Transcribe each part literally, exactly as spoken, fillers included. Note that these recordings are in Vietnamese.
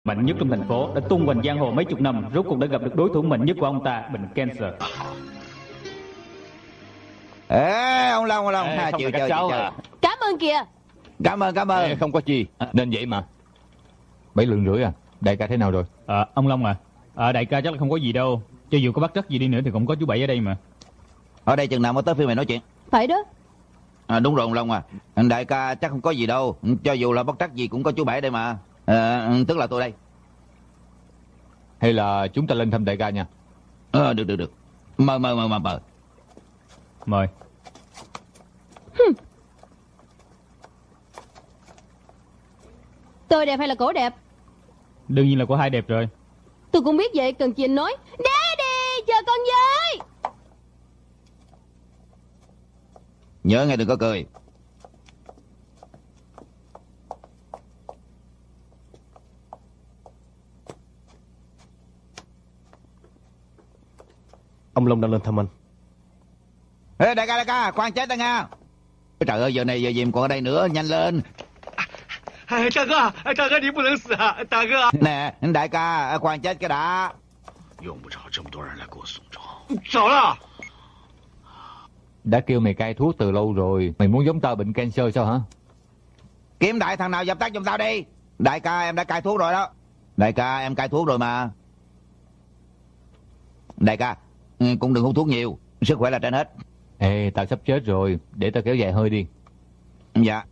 mạnh nhất trong thành phố đã tung hoành giang hồ mấy chục năm, rốt cuộc đã gặp được đối thủ mạnh nhất của ông ta, bệnh cancer. Ê, ông Long, ông Long, Ê, ha, chịu chơi, chịu chơi. À. Cảm ơn kìa. Cảm ơn, cảm ơn. Ê, không có chi, nên vậy mà. Bảy lượng rưỡi à? Đại ca thế nào rồi? À, ông Long à, à, đại ca chắc là không có gì đâu. Cho dù có bắt trắc gì đi nữa thì cũng có chú Bảy ở đây mà. Ở đây chừng nào mới tới phiên mày nói chuyện? Phải đó. À, đúng rồi ông Long à, đại ca chắc không có gì đâu. Cho dù là bất trắc gì cũng có chú Bảy đây mà. À, tức là tôi đây. Hay là chúng ta lên thăm đại ca nha. Ờ, được, được, được. Mời, mời, mời, mời, mời. Mời. Tôi đẹp hay là cổ đẹp? Đương nhiên là có hai đẹp rồi. Tôi cũng biết vậy, cần chị nói. Daddy, chờ con với. Nhớ nghe đừng có cười. Ông Long đang lên thăm anh. Ê, đại ca, đại ca, khoan chết đã nha. Trời ơi, giờ này giờ gì còn ở đây nữa, nhanh lên. Đại哥，大哥你不能死啊！大哥， Nè, đại ca, khoan chết cái đã. 用不着这么多人来给我送终。走了。 Đã kêu mày cai thuốc từ lâu rồi. Mày muốn giống tao bệnh cancer sao hả? Kiếm đại thằng nào dập tắt giùm tao đi. Đại ca, em đã cai thuốc rồi đó. Đại ca, em cai thuốc rồi mà. Đại ca, cũng đừng hút thuốc nhiều, sức khỏe là trên hết. Ê, tao sắp chết rồi, để tao kéo dài hơi đi. Dạ.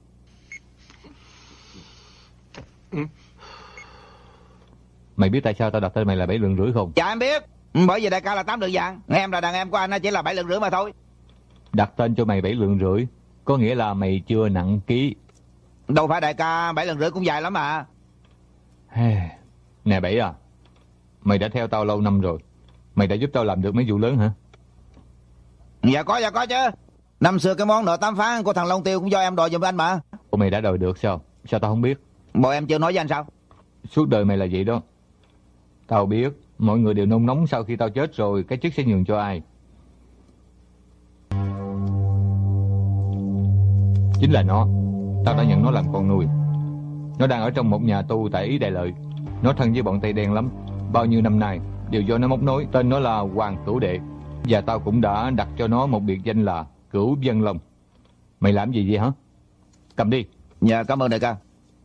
Mày biết tại sao tao đặt tên mày là Bảy lượng rưỡi không? Dạ em biết. Bởi vì đại ca là tám lượng vàng, em là đàn em của anh, nó chỉ là bảy lượng rưỡi mà thôi. Đặt tên cho mày Bảy lượng rưỡi có nghĩa là mày chưa nặng ký. Đâu phải đại ca, bảy lần rưỡi cũng dài lắm mà. Nè Bảy à, mày đã theo tao lâu năm rồi, mày đã giúp tao làm được mấy vụ lớn hả? Dạ có, dạ có chứ. Năm xưa cái món nợ tám phán của thằng Long Tiêu cũng do em đòi giùm anh mà. Ủa mày đã đòi được sao? Sao tao không biết? Bộ em chưa nói với anh sao? Suốt đời mày là vậy đó. Tao biết, mọi người đều nôn nóng sau khi tao chết rồi cái chức sẽ nhường cho ai. Chính là nó. Tao đã nhận nó làm con nuôi. Nó đang ở trong một nhà tù tại Ý Đại Lợi. Nó thân với bọn Tây Đen lắm. Bao nhiêu năm nay đều do nó móc nối. Tên nó là Hoàng Cửu Đệ. Và tao cũng đã đặt cho nó một biệt danh là Cửu Vân Long. Mày làm gì vậy hả? Cầm đi. Dạ cảm ơn đại ca.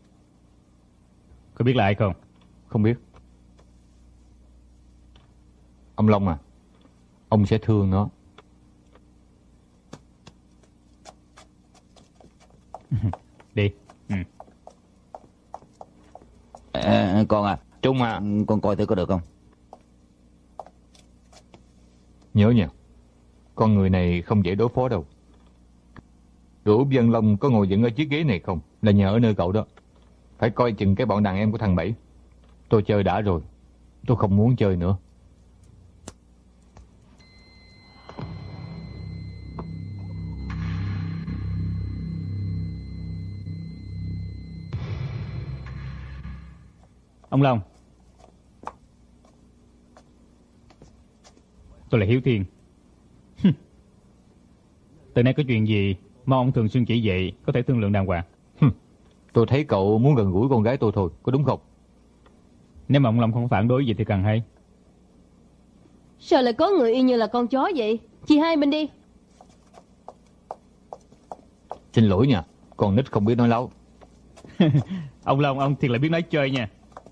Có biết là ai không? Không biết. Ông Long à, ông sẽ thương nó. Đi. Ừ. À, con à, Trung à, con coi thử có được không? nhớ nha, con người này không dễ đối phó đâu. Cửu Vân Long có ngồi dựng ở chiếc ghế này không là nhờ ở nơi cậu đó. Phải coi chừng cái bọn đàn em của thằng Bảy. Tôi chơi đã rồi, tôi không muốn chơi nữa. Ông Long, tôi là Hiếu Thiên. Từ nay có chuyện gì mong ông thường xuyên chỉ dạy, có thể thương lượng đàng hoàng. Tôi thấy cậu muốn gần gũi con gái tôi thôi, có đúng không? Nếu mà ông Long không phản đối gì thì càng hay. Sao lại có người y như là con chó vậy? Chị hai mình đi. Xin lỗi nha, con nít không biết nói láo. Ông Long, ông thiệt là biết nói chơi nha.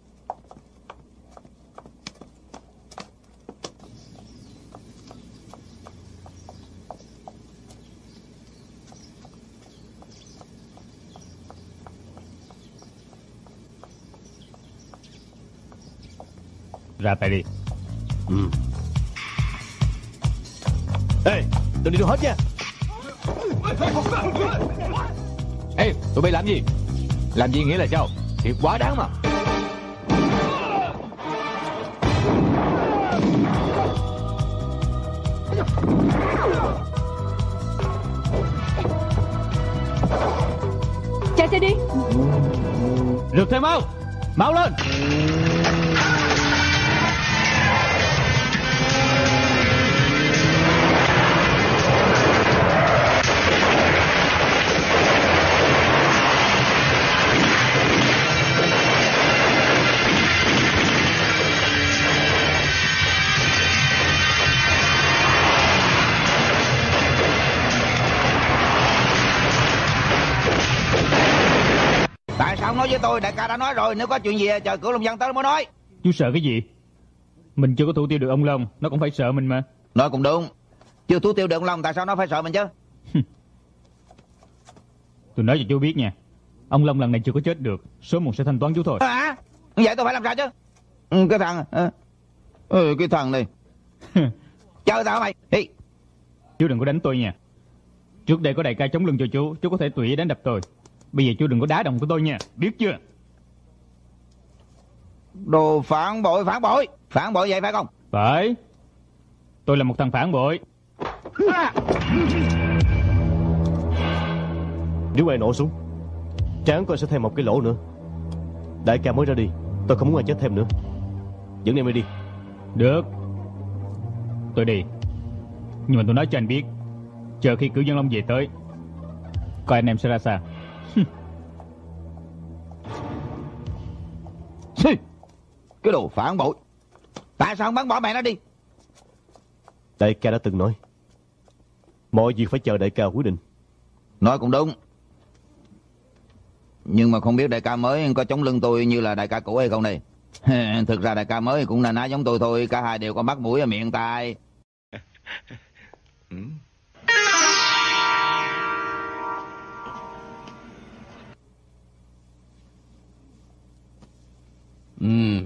Ra tay đi. Ừ. Ê, đừng đi đâu hết nha. Ê, tụi bay làm gì? Làm gì nghĩa là sao? Thiệt quá đáng mà. Chạy chạy đi. Rượt thêm mau. Mau lên. tôi. Đại ca đã nói rồi, nếu có chuyện gì chờ Cửu Long Dân tới mới nói. Chú sợ cái gì? Mình chưa có thủ tiêu được ông Long, nó cũng phải sợ mình mà. Nói cũng đúng. Chưa thủ tiêu được ông Long, tại sao nó phải sợ mình chứ? Tôi nói cho chú biết nha, ông Long lần này chưa có chết được, sớm muộn sẽ thanh toán chú thôi. À, vậy tôi phải làm sao chứ? Ừ, cái thằng à, ừ, cái thằng này chờ tao mày. Hi. Chú đừng có đánh tôi nha. Trước đây có đại ca chống lưng cho chú, chú có thể tùy ý đánh đập tôi. Bây giờ chú đừng có đá đồng của tôi nha, biết chưa? Đồ phản bội, phản bội. Phản bội vậy phải không? Phải. Tôi là một thằng phản bội. À. Nếu ai nổ súng, trán tôi sẽ thêm một cái lỗ nữa. Đại ca mới ra đi, tôi không muốn ai chết thêm nữa. Dẫn em đi. Được, tôi đi. Nhưng mà tôi nói cho anh biết, chờ khi Cửu Dân Long về tới, coi anh em sẽ ra sao. Cái đồ phản bội. Tại sao không bắn bỏ mẹ nó đi? Đại ca đã từng nói, mọi việc phải chờ đại ca quyết định. Nói cũng đúng. Nhưng mà không biết đại ca mới có chống lưng tôi như là đại ca cũ hay không đây. Thực ra đại ca mới cũng là ná giống tôi thôi. Cả hai đều có mắt mũi và miệng tai. Ừ.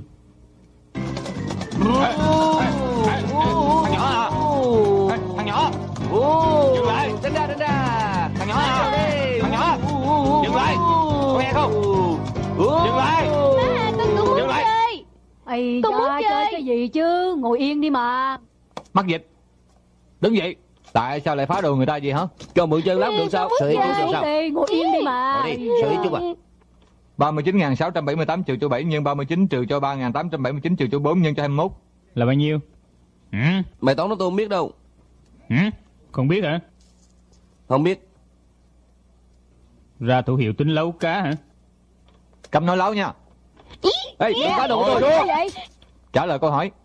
Thằng nhỏ à? Thằng nhỏ dừng lại, Tránh ra, tránh ra. thằng nhỏ à? Thằng nhỏ dừng lại, có nghe không? Dừng lại, À, con cũng muốn dừng lại. chơi. Ây Con muốn da, chơi. chơi cái gì chứ, ngồi yên đi mà. mắc dịch. Đứng dậy. Tại sao lại phá đồ người ta vậy hả? Cho mượn chân lắm được sao? Xử lý chút được Ngồi sao? đi, ngồi yên đi mà. Ngồi đi, xử lý chút à. ba mươi chín nghìn sáu trăm bảy mươi tám trừ cho bảy nhân ba mươi chín trừ cho ba nghìn tám trăm bảy mươi chín trừ cho bốn nhân cho hai mươi mốt. Là bao nhiêu? Ừ? Mày toán nó tôi không biết đâu. Ừ? Không biết hả? Không biết. Ra thủ hiệu tính lấu cá hả? Cầm nói láo nha. Ê, đừng phá đồ của tôi. Sao vậy? Trả lời câu hỏi.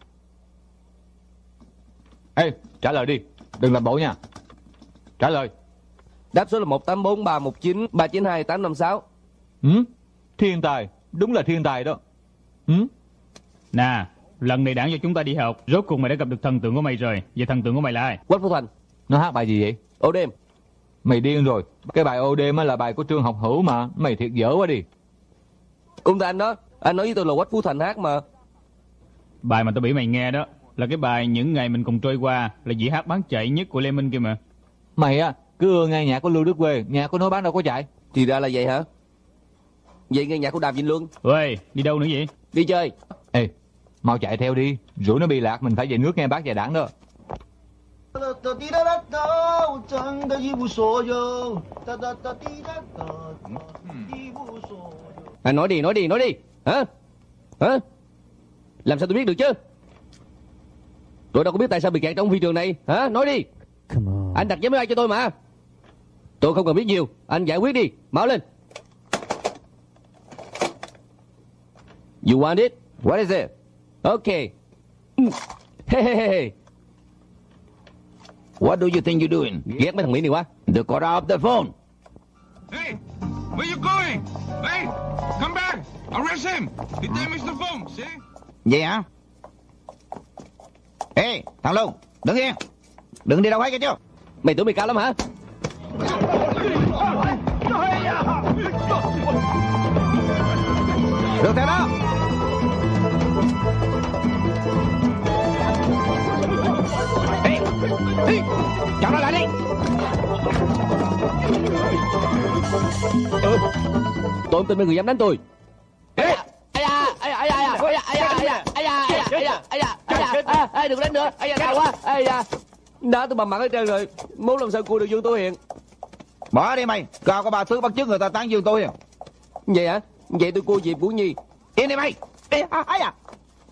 Ê, trả lời đi, đừng làm bộ nha. Trả lời. Đáp số là một tám bốn ba một chín ba chín hai tám năm sáu. Ừ? Thiên tài, đúng là thiên tài đó. Ừ? Nè, lần này đảng cho chúng ta đi học, rốt cuộc mày đã gặp được thần tượng của mày rồi. Vậy thần tượng của mày là ai? Quách Phú Thành. Nó hát bài gì vậy? Ô đêm. Mày điên rồi. Cái bài ô đêm á là bài của Trương Học Hữu mà. Mày thiệt dở quá đi. Cũng tại anh đó. Anh nói với tôi là Quách Phú Thành hát mà. Bài mà tao bị mày nghe đó là cái bài Những Ngày Mình Cùng Trôi Qua, là dĩ hát bán chạy nhất của Lê Minh kia mà. Mày á, cứ ưa nghe nhạc của Lưu Đức Quê. Nhạc của nó bán đâu có chạy. Thì ra là vậy hả? Vậy nghe nhạc của Đàm Vĩnh Luân. Ôi, đi đâu nữa vậy? Đi chơi. Ê, mau chạy theo đi. Rủi nó bị lạc mình phải về nước nghe bác và đảng đó. À, nói đi, nói đi, nói đi. Hả? Hả? Làm sao tôi biết được chứ? Tôi đâu có biết tại sao bị kẹt trong phi trường này. Hả? Nói đi. Anh đặt vé máy bay cho tôi mà. Tôi không cần biết nhiều. Anh giải quyết đi. Mau lên. You want it? What is it? Okay. Hey, hey, hey. What do you think you're doing? Ghét mấy thằng Mỹ này quá. The cut off the phone. Hey, where you going? Hey, come back! Arrest him! He damaged the phone, see? Vậy hả? Ê, thằng Luân, đứng yên. Đừng đi đâu hết, nghe chưa? Mày tưởng mày cao lắm hả? Được theo đó. Ê, ê, chọn nó lại đi. Ừ. Tôi không tin mấy người dám đánh tôi. Ê, ai da, ai da, ai da, ai da, ai da, ai da, ai da, ai da, ai da, ai da, ai da, ai đừng đánh nữa, ai da đau quá, ai da, đá tôi bằng mặt hết trơn rồi, muốn làm sao cua được Dương Tô Hiền. Bỏ đi mày, cao có ba thứ bắt chước người ta tán dương tôi à. Vậy hả? Vậy tôi cua Diệp Vũ Nhi. Yên đi mày. Ê, à, ai à.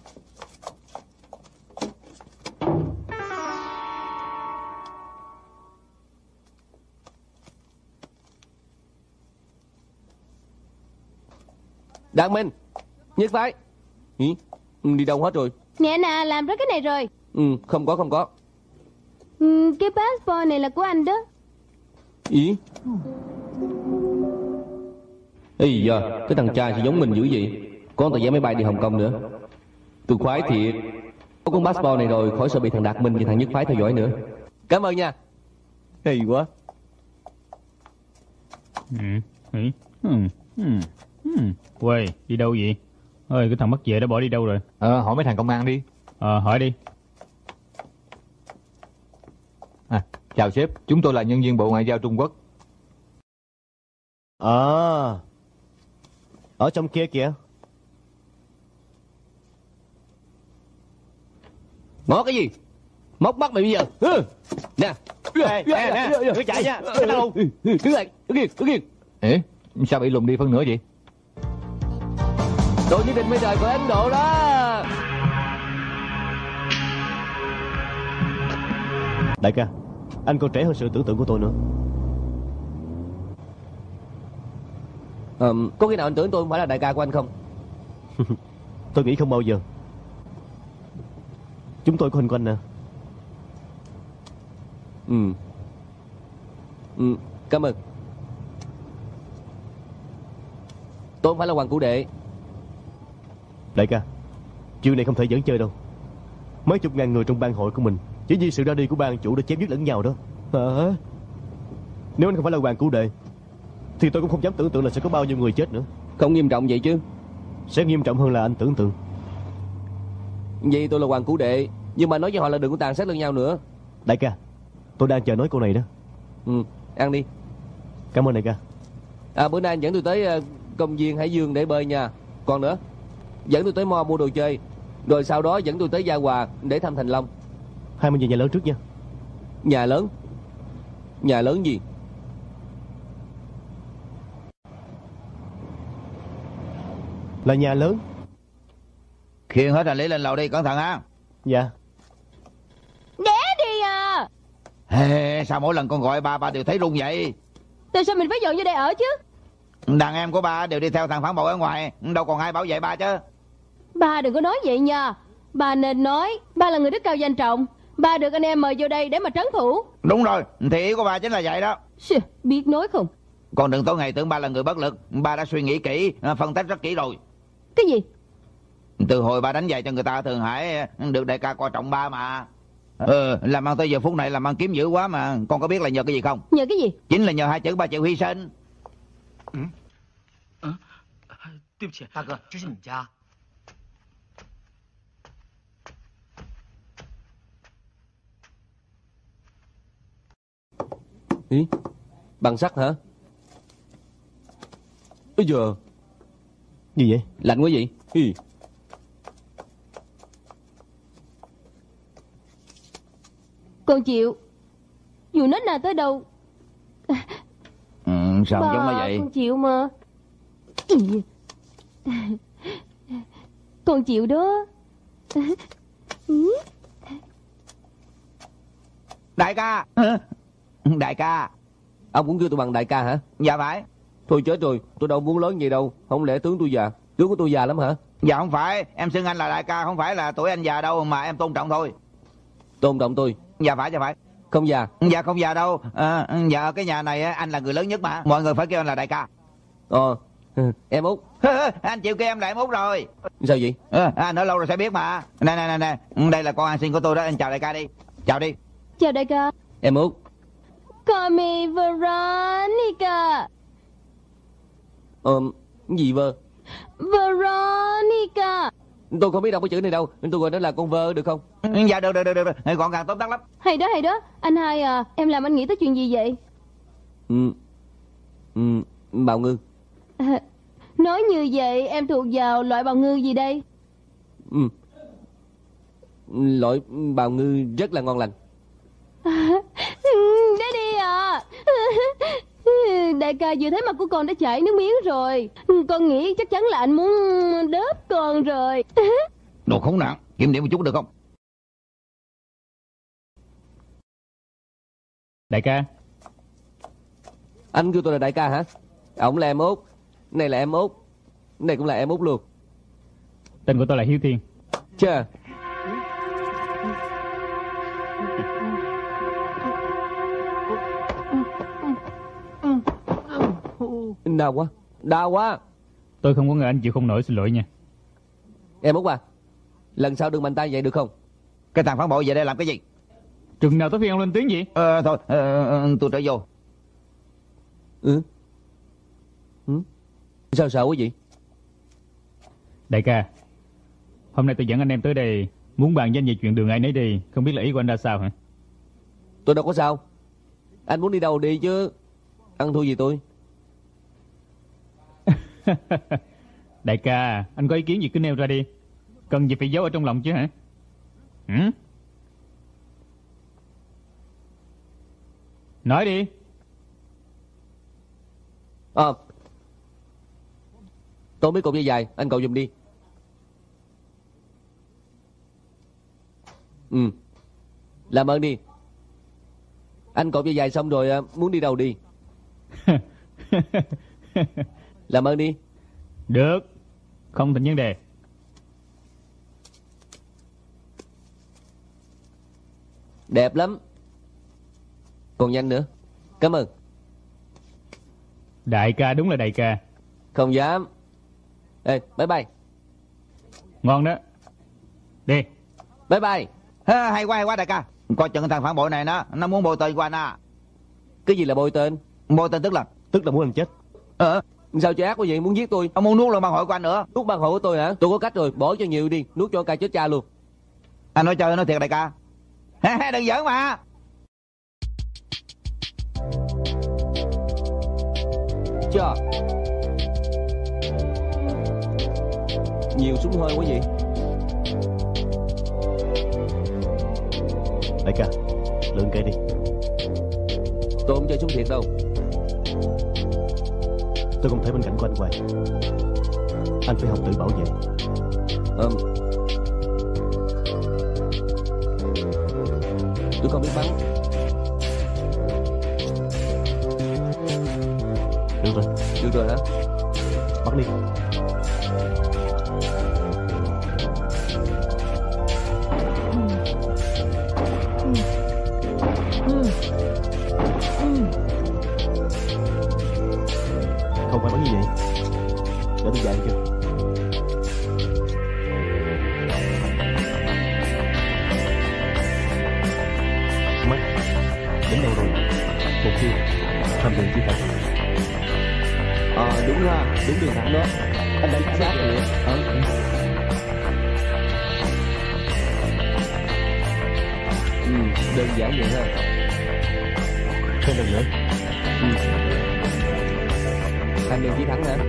Đặng Minh, Nhất Phái. Ừ, đi đâu hết rồi? Nè nè, làm rất cái này rồi. Ừ, không có, không có. Ừ, cái passport này là của anh đó. Ý? Ây da, cái thằng trai sao giống mình dữ vậy? Có tờ vé máy bay đi Hồng Kông nữa. Tôi khoái thiệt. Có con passport này rồi, khỏi sợ bị thằng Đạt Minh và thằng Nhất Phái theo dõi nữa. Cảm ơn nha. Hay quá. Ừ, ừ, ừ, ừ, ừ. Quê, đi đâu vậy? Ơi, cái thằng mất về đã bỏ đi đâu rồi? Ờ, hỏi mấy thằng công an đi. Ờ, hỏi đi. À, chào sếp, chúng tôi là nhân viên Bộ Ngoại giao Trung Quốc. À, ở trong kia kìa. Ngó cái gì? Móc bắt mày bây giờ. Ừ. Nè. Nè, nè, nè, cứ chạy nha. Cái đâu? Đứng lại, đứng yên, đứng yên. Ê, sao bị lùm đi phân nửa vậy? Tôi nhất định mới rời khỏi Ấn Độ đó. Đại ca, anh còn trẻ hơn sự tưởng tượng của tôi nữa. Ờ, có khi nào anh tưởng tôi không phải là đại ca của anh không? Tôi nghĩ không bao giờ. Chúng tôi có hình của anh nè. Ừ. Ừ, cảm ơn. Tôi không phải là Hoàng Cửu Đệ. Đại ca, chuyện này không thể giỡn chơi đâu. Mấy chục ngàn người trong bang hội của mình chỉ vì sự ra đi của bang chủ đã chém giết lẫn nhau đó. Hả? Nếu anh không phải là Hoàng Cửu Đệ thì tôi cũng không dám tưởng tượng là sẽ có bao nhiêu người chết nữa. Không nghiêm trọng vậy chứ? Sẽ nghiêm trọng hơn là anh tưởng tượng. Vậy tôi là Hoàng Cửu Đệ, nhưng mà nói với họ là đừng có tàn sát lẫn nhau nữa. Đại ca, tôi đang chờ nói câu này đó. Ừ, ăn đi. Cảm ơn đại ca. À, bữa nay anh dẫn tôi tới uh, công viên Hải Dương để bơi nha. Còn nữa, dẫn tôi tới mall mua đồ chơi. Rồi sau đó dẫn tôi tới Gia Hòa để thăm Thành Long. Hai mình về nhà lớn trước nha. Nhà lớn? Nhà lớn gì? Là nhà lớn. Khiêng hết hành lý lên lầu đi, cẩn thận ha. Dạ. Để đi à. Hey, sao mỗi lần con gọi ba, ba đều thấy run vậy? Tại sao mình phải dọn vô đây ở chứ? Đàn em của ba đều đi theo thằng phản bội ở ngoài, đâu còn ai bảo vệ ba chứ. Ba đừng có nói vậy nha. Ba nên nói ba là người đức cao danh trọng. Ba được anh em mời vô đây để mà trấn thủ. Đúng rồi, thì ý của ba chính là vậy đó. Xì, biết nói không? Còn đừng tối ngày tưởng ba là người bất lực. Ba đã suy nghĩ kỹ, phân tích rất kỹ rồi. Cái gì? Từ hồi ba đánh giày cho người ta ở Thượng Hải, được đại ca coi trọng ba mà. Ờ, làm ăn tới giờ phút này làm ăn kiếm dữ quá mà. Con có biết là nhờ cái gì không? Nhờ cái gì? Chính là nhờ hai chữ ba chịu hy sinh. Ừ? À, 对不起，大哥，这是你家。 Ý? Bằng sắt hả? Bây giờ gì vậy? lạnh quá vậy? Ý. Con chịu. Dù nết na tới đâu. Ừ, sao Bà, giống nó vậy? con chịu mà. Con chịu đó. Đại ca. Đại ca. Ông cũng kêu tôi bằng đại ca hả? Dạ phải. Thôi chết rồi, tôi đâu muốn lớn vậy đâu. Không lẽ tướng tôi già? Tướng của tôi già lắm hả? Dạ không phải, em xưng anh là đại ca, không phải là tuổi anh già đâu, mà em tôn trọng thôi. Tôn trọng tôi? Dạ phải, dạ phải. Không già? Dạ không già đâu. À, dạ ở cái nhà này anh là người lớn nhất mà, mọi người phải kêu anh là đại ca. Ờ, em Út. Anh chịu kêu em là em Út rồi. Sao vậy? À, anh nói lâu rồi sẽ biết mà. Nè nè nè nè, đây là con ăn xin của tôi đó, anh chào đại ca đi. Chào đi. Chào đại ca. Em Út. Call me Veronica. Ờ, gì vơ? Veronica. Tôi không biết đọc cái chữ này đâu, nên tôi gọi nó là con vơ được không? Dạ được được được được, được. Gọn gàng tóm tắt lắm. Hay đó hay đó. Anh hai à, em làm anh nghĩ tới chuyện gì vậy? Ừ. Ừ, bào ngư. À, nói như vậy em thuộc vào loại bào ngư gì đây? Ừ. Loại bào ngư rất là ngon lành. Để đi à. Đại ca vừa thấy mặt của con đã chảy nước miếng rồi. Con nghĩ chắc chắn là anh muốn đớp con rồi. Đồ khốn nạn, kiểm điểm một chút được không? Đại ca. Anh kêu tôi là đại ca hả? Ổng là em Út. Này là em Út. Này cũng là em Út luôn. Tên của tôi là Hiếu Thiên. Chà. Đau quá. Đau quá. Tôi không có ngờ anh chịu không nổi, xin lỗi nha. Em Út à, lần sau đừng mạnh tay vậy được không? Cái thằng phản bội về đây làm cái gì? Chừng nào tới phiên ông lên tiếng gì? Ờ thôi, ờ, tôi trở vô. Ừ. Ừ. Sao sợ quá vậy? Đại ca, hôm nay tôi dẫn anh em tới đây muốn bàn với anh về chuyện đường ai nấy đi. Không biết là ý của anh ra sao hả? Tôi đâu có sao. Anh muốn đi đâu đi chứ. Ăn thua gì tôi. Đại ca, anh có ý kiến gì cứ nêu ra đi. Cần gì phải giấu ở trong lòng chứ hả? Ừ? Nói đi. Ờ à, tôi mấy cục dây dài, anh cậu giùm đi. Ừ, làm ơn đi. Anh cột dây dài xong rồi muốn đi đâu đi. Làm ơn đi. Được, không thành vấn đề. Đẹp lắm. Còn nhanh nữa. Cảm ơn. Đại ca đúng là đại ca. Không dám. Ê, bye bye. Ngon đó. Đi. Bye bye. À, hay quá hay quá đại ca. Coi chừng thằng phản bội này nó nó muốn bôi tên của anh à. Cái gì là bôi tên? Bôi tên tức là Tức là muốn anh chết. Ờ Sao chơi ác quá vậy, muốn giết tôi? Ông muốn nuốt luôn bang hội của anh nữa. Nuốt bang hội của tôi hả? Tôi có cách rồi, bỏ cho nhiều đi. Nuốt cho ca chết cha luôn. Anh nói chơi nói thiệt đại ca. Đừng giỡn mà. Chà, nhiều súng hơi quá vậy. Đại ca, lượng cây đi. Tôi không chơi súng thiệt đâu. Tôi không thể bên cạnh của anh hoài. Anh phải học tự bảo vệ. Ừm. Tôi không biết bắn. Được rồi. Được rồi hả? Bắn đi. Không phải bắn như vậy. Để tôi dạy cho. Mắt. Đến đâu rồi? Mục tiêu. Tham đường chỉ thẳng. Ờ đúng ha, đúng đường thẳng đó. Anh đánh sát rồi. Ờ. Ừ, đơn giản vậy ha. Thêm lần nữa. Ừ. Tham đường chỉ thẳng hả?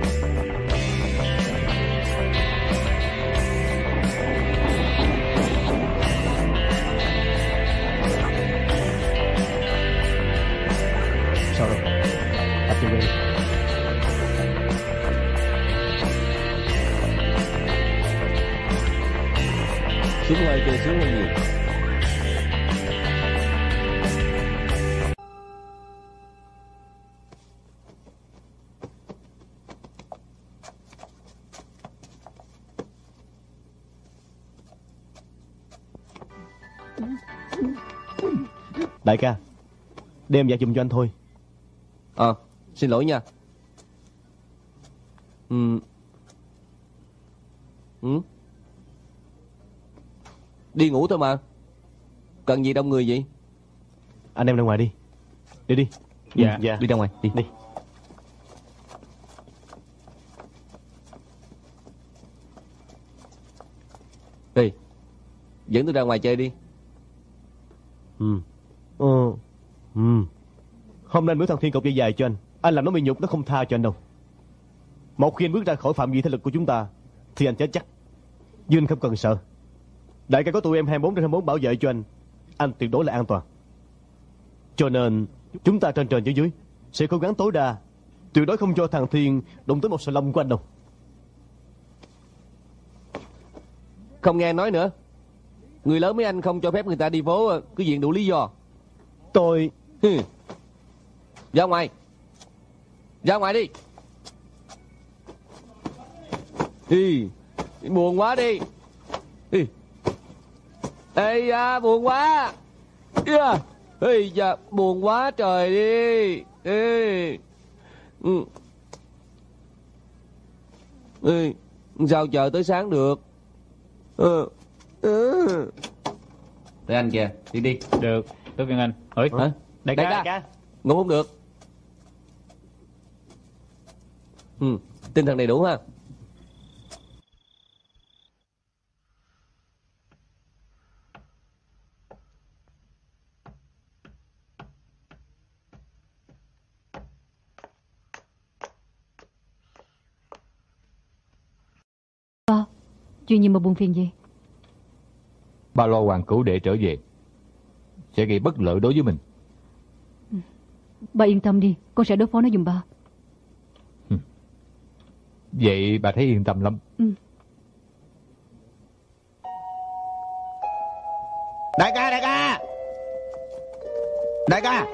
Sao đâu? Tập trung đi. Súng hơi chơi sướng hơn nhiều. Đại ca, đem dạ giùm cho anh thôi. Ờ, à, xin lỗi nha. Ừ. Ừ. Đi ngủ thôi mà. Cần gì đông người vậy? Anh em ra ngoài đi. Đi đi. Dạ. Dạ. Đi ra ngoài, đi. Đi. Đi. Dẫn tôi ra ngoài chơi đi. Ừ. Ừ. Ừ. Hôm nay anh biểu thằng Thiên cột dây dài cho anh. Anh làm nó bị nhục, nó không tha cho anh đâu. Một khi anh bước ra khỏi phạm vi thế lực của chúng ta thì anh chết chắc. Nhưng anh không cần sợ. Đại ca có tụi em hai mươi bốn trên hai mươi bốn bảo vệ cho anh. Anh tuyệt đối là an toàn. Cho nên chúng ta trên trên dưới dưới sẽ cố gắng tối đa, tuyệt đối không cho thằng Thiên đụng tới một sợi lông của anh đâu. Không nghe nói nữa. Người lớn mấy anh không cho phép người ta đi phố cứ diện đủ lý do. Tôi... Hừ. Ra ngoài. Ra ngoài đi. Đi. Buồn quá đi. Đi. Ê da, buồn quá. Yeah. Ê da, buồn quá trời đi. Ê. Ừ. Ừ, sao chờ tới sáng được? Ừ. Ừ. Để anh kìa, đi đi. Được, tôi phiền anh. Ơi, hả? Đại ca. Đại ca. Ngủ không được. Ừ, tinh thần đầy đủ ha. Ba, chuyện gì mà buồn phiền vậy? Ba lo Hoàng Cửu Đệ trở về sẽ gây bất lợi đối với mình. Ba yên tâm đi, con sẽ đối phó nó giùm ba. Vậy bà thấy yên tâm lắm. Ừ. Đại ca, đại ca. Đại ca.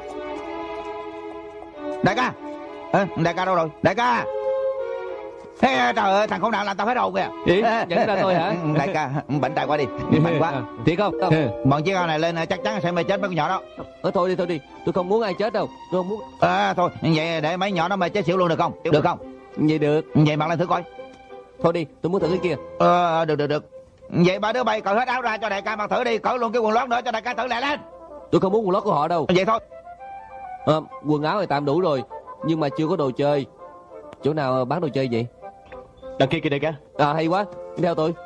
Đại ca. Ê, đại ca đâu rồi? Đại ca. Ê, trời ơi, thằng khốn nạn làm tao hết hồn kìa. Gì? Dẫn ra thôi hả? Đại ca, bệnh trai quá đi. Mạnh quá. Thiệt không? Bọn chiếc ao này lên chắc chắn sẽ mê chết mấy con nhỏ đó. Ờ, thôi đi, thôi đi. Tôi không muốn ai chết đâu. Tôi không muốn. À, thôi, vậy để mấy nhỏ nó mê chết xỉu luôn được không? Được không? Vậy được. Vậy mặc lên thử coi. Thôi đi, tôi muốn thử cái kia. Ờ, được, được, được. Vậy ba đứa bay cởi hết áo ra cho đại ca mặc thử đi. Cởi luôn cái quần lót nữa cho đại ca thử lại lên. Tôi không muốn quần lót của họ đâu. Vậy thôi. À, quần áo thì tạm đủ rồi, nhưng mà chưa có đồ chơi. Chỗ nào bán đồ chơi vậy? Đằng kia kìa đại ca. À, hay quá, đi theo tôi.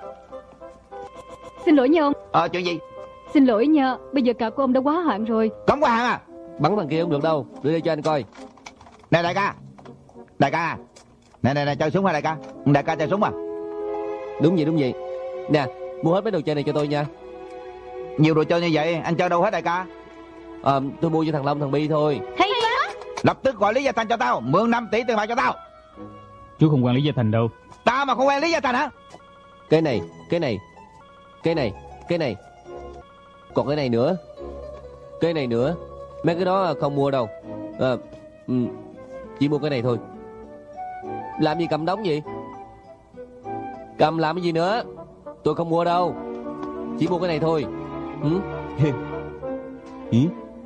Xin lỗi nha ông. Ờ, chuyện gì? Xin lỗi nha, bây giờ cặp của ông đã quá hạn rồi. Cấm quá hạn à? Bắn thằng kia không được đâu, đưa đây cho anh coi. Nè đại ca. Đại ca. Nè nè nè, chơi súng hả đại ca? Đại ca chơi súng à? Đúng vậy, đúng vậy. Nè, mua hết mấy đồ chơi này cho tôi nha. Nhiều đồ chơi như vậy, anh chơi đâu hết đại ca? À, tôi mua cho thằng Long, thằng Bi thôi. Hay quá. Lập tức gọi Lý Gia Thành cho tao, mượn năm tỷ tiền bạc cho tao. Chú không quen Lý Gia Thành đâu. Tao mà không quen Lý Gia Thành hả? Cái này, cái này, cái này, cái này. Còn cái này nữa. Cái này nữa. Mấy cái đó không mua đâu. À, ừ, chỉ mua cái này thôi. Làm gì cầm đống vậy? Cầm làm cái gì nữa? Tôi không mua đâu. Chỉ mua cái này thôi. Ừ? Hử?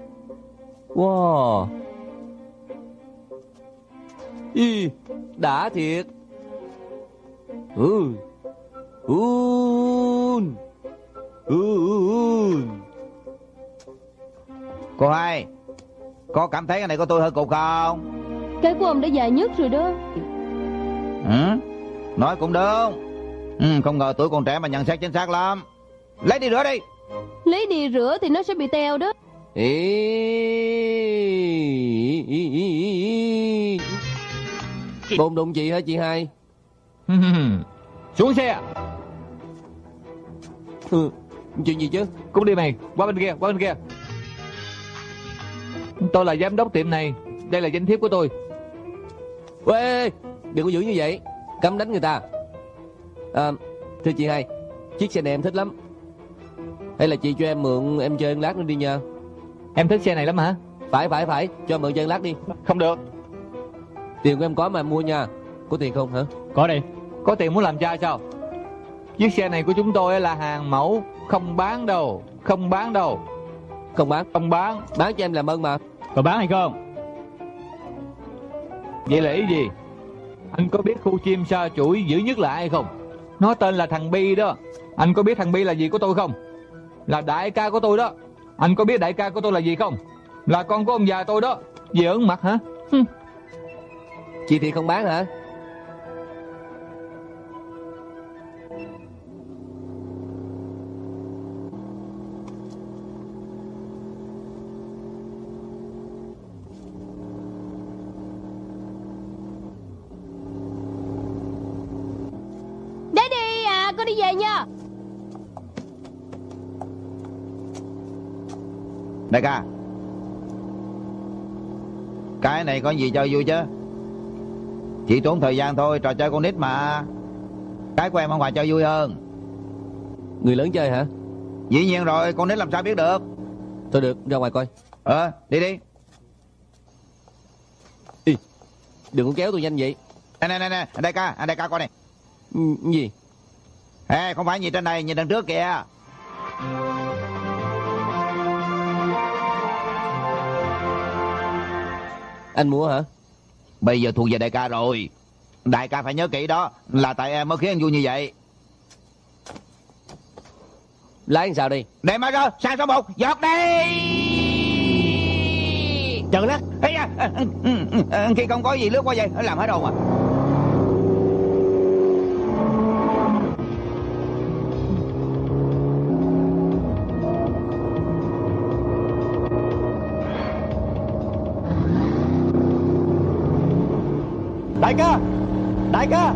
Wow. Ý, đã thiệt. Ừ. Un. Un. Cô hai, có cảm thấy cái này của tôi hơi cục không? Cái của ông đã dài nhất rồi đó. Ừ, nói cũng đúng. Ừ, không ngờ tuổi còn trẻ mà nhận xét chính xác lắm. Lấy đi rửa đi. Lấy đi rửa thì nó sẽ bị teo đó. Ý, ý, ý, ý, ý. Bồn đụng chị hả chị hai? Xuống xe. Ừ, chuyện gì chứ? Cũng đi mày, qua bên kia, qua bên kia. Tôi là giám đốc tiệm này, đây là danh thiếp của tôi. Ê, đừng có giữ như vậy, cấm đánh người ta. À, thưa chị hai, chiếc xe này em thích lắm. Hay là chị cho em mượn em chơi lát nữa đi nha. Em thích xe này lắm hả? Phải phải phải, cho mượn chơi lát đi. Không được. Tiền của em có mà em mua nha. Có tiền không hả? Có đây. Có tiền muốn làm cha sao? Chiếc xe này của chúng tôi là hàng mẫu, không bán đâu. Không bán đâu. Không bán? Không bán. Bán cho em làm ơn mà. Có bán hay không? Vậy là ý gì? Anh có biết khu chim sa chuỗi dữ nhất là ai không? Nó tên là thằng Bi đó. Anh có biết thằng Bi là gì của tôi không? Là đại ca của tôi đó. Anh có biết đại ca của tôi là gì không? Là con của ông già tôi đó. Gì ẩn mặt hả? Hừm. Chị thì không bán hả? Daddy à, con đi về nha. Đại ca, cái này có gì cho vui chứ? Chỉ tốn thời gian thôi, trò chơi con nít mà. Cái của em ở ngoài cho vui hơn. Người lớn chơi hả? Dĩ nhiên rồi, con nít làm sao biết được. Thôi được, ra ngoài coi. Ờ, đi đi. Ý, đừng có kéo tôi nhanh vậy. Nè nè nè nè, đại ca, đại ca coi này. Ừ, gì? Ê, không phải nhìn trên này, nhìn đằng trước kìa. Anh mua hả? Bây giờ thuộc về đại ca rồi. Đại ca phải nhớ kỹ đó, là tại em mới khiến anh vui như vậy. Lái làm sao đi? Để mà rồi, sang số một, giọt đi. Chờ lát. Ê da, khi không có gì lướt qua vậy, làm hết hồn à. Đại ca, đại ca.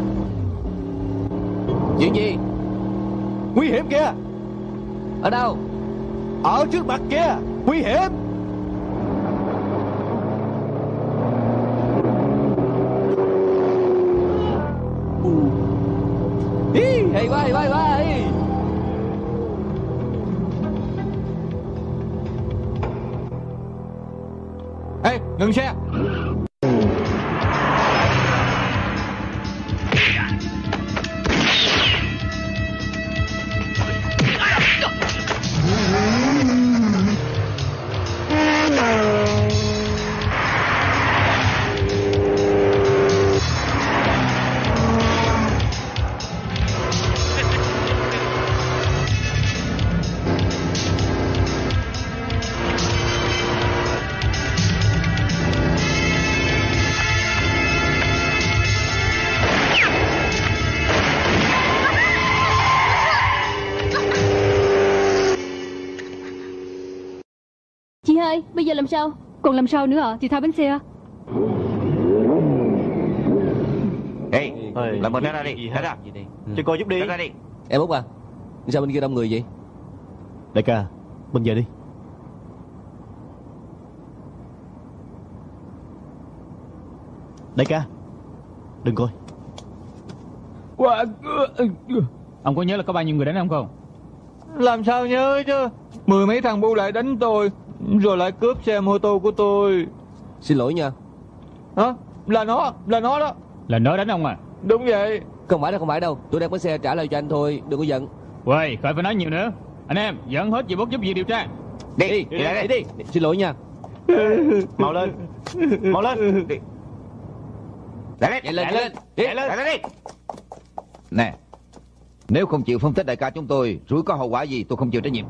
Chuyện gì? Nguy hiểm kìa. Ở đâu? Ở trước mặt kìa, nguy hiểm. Ý, hay quá, hay quá, hay quá. Ý. Ê, ngừng xe. Chị hai, bây giờ làm sao? Còn làm sao nữa ạ? Thì thao bánh xe. Ê, làm mình ra đi, ra. Cho cô giúp đi. Ra đi. Em Út à, sao bên kia đông người vậy? Đại ca, mình về đi. Đại ca, đừng coi. Ông có nhớ là có bao nhiêu người đánh ông không? Làm sao nhớ chứ. Mười mấy thằng bu lại đánh tôi, rồi lại cướp xe mô tô của tôi. Xin lỗi nha. Hả? Là nó, là nó đó. Là nó đánh ông à? Đúng vậy. Không phải đâu, không phải đâu. Tôi đang có xe trả lời cho anh thôi, đừng có giận. Uầy, khỏi phải nói nhiều nữa. Anh em, dẫn hết về bốt giúp gì điều tra. Đi, Đi, đi, đi, đi, đi, đi. Xin lỗi nha. Mau lên, mau lên. đi. Lại lên, Chạy lên, lại chạy lên, lên. Đi. lại lên, lại lên đi. Nè, nếu không chịu phân tích đại ca chúng tôi, rủi có hậu quả gì tôi không chịu trách nhiệm.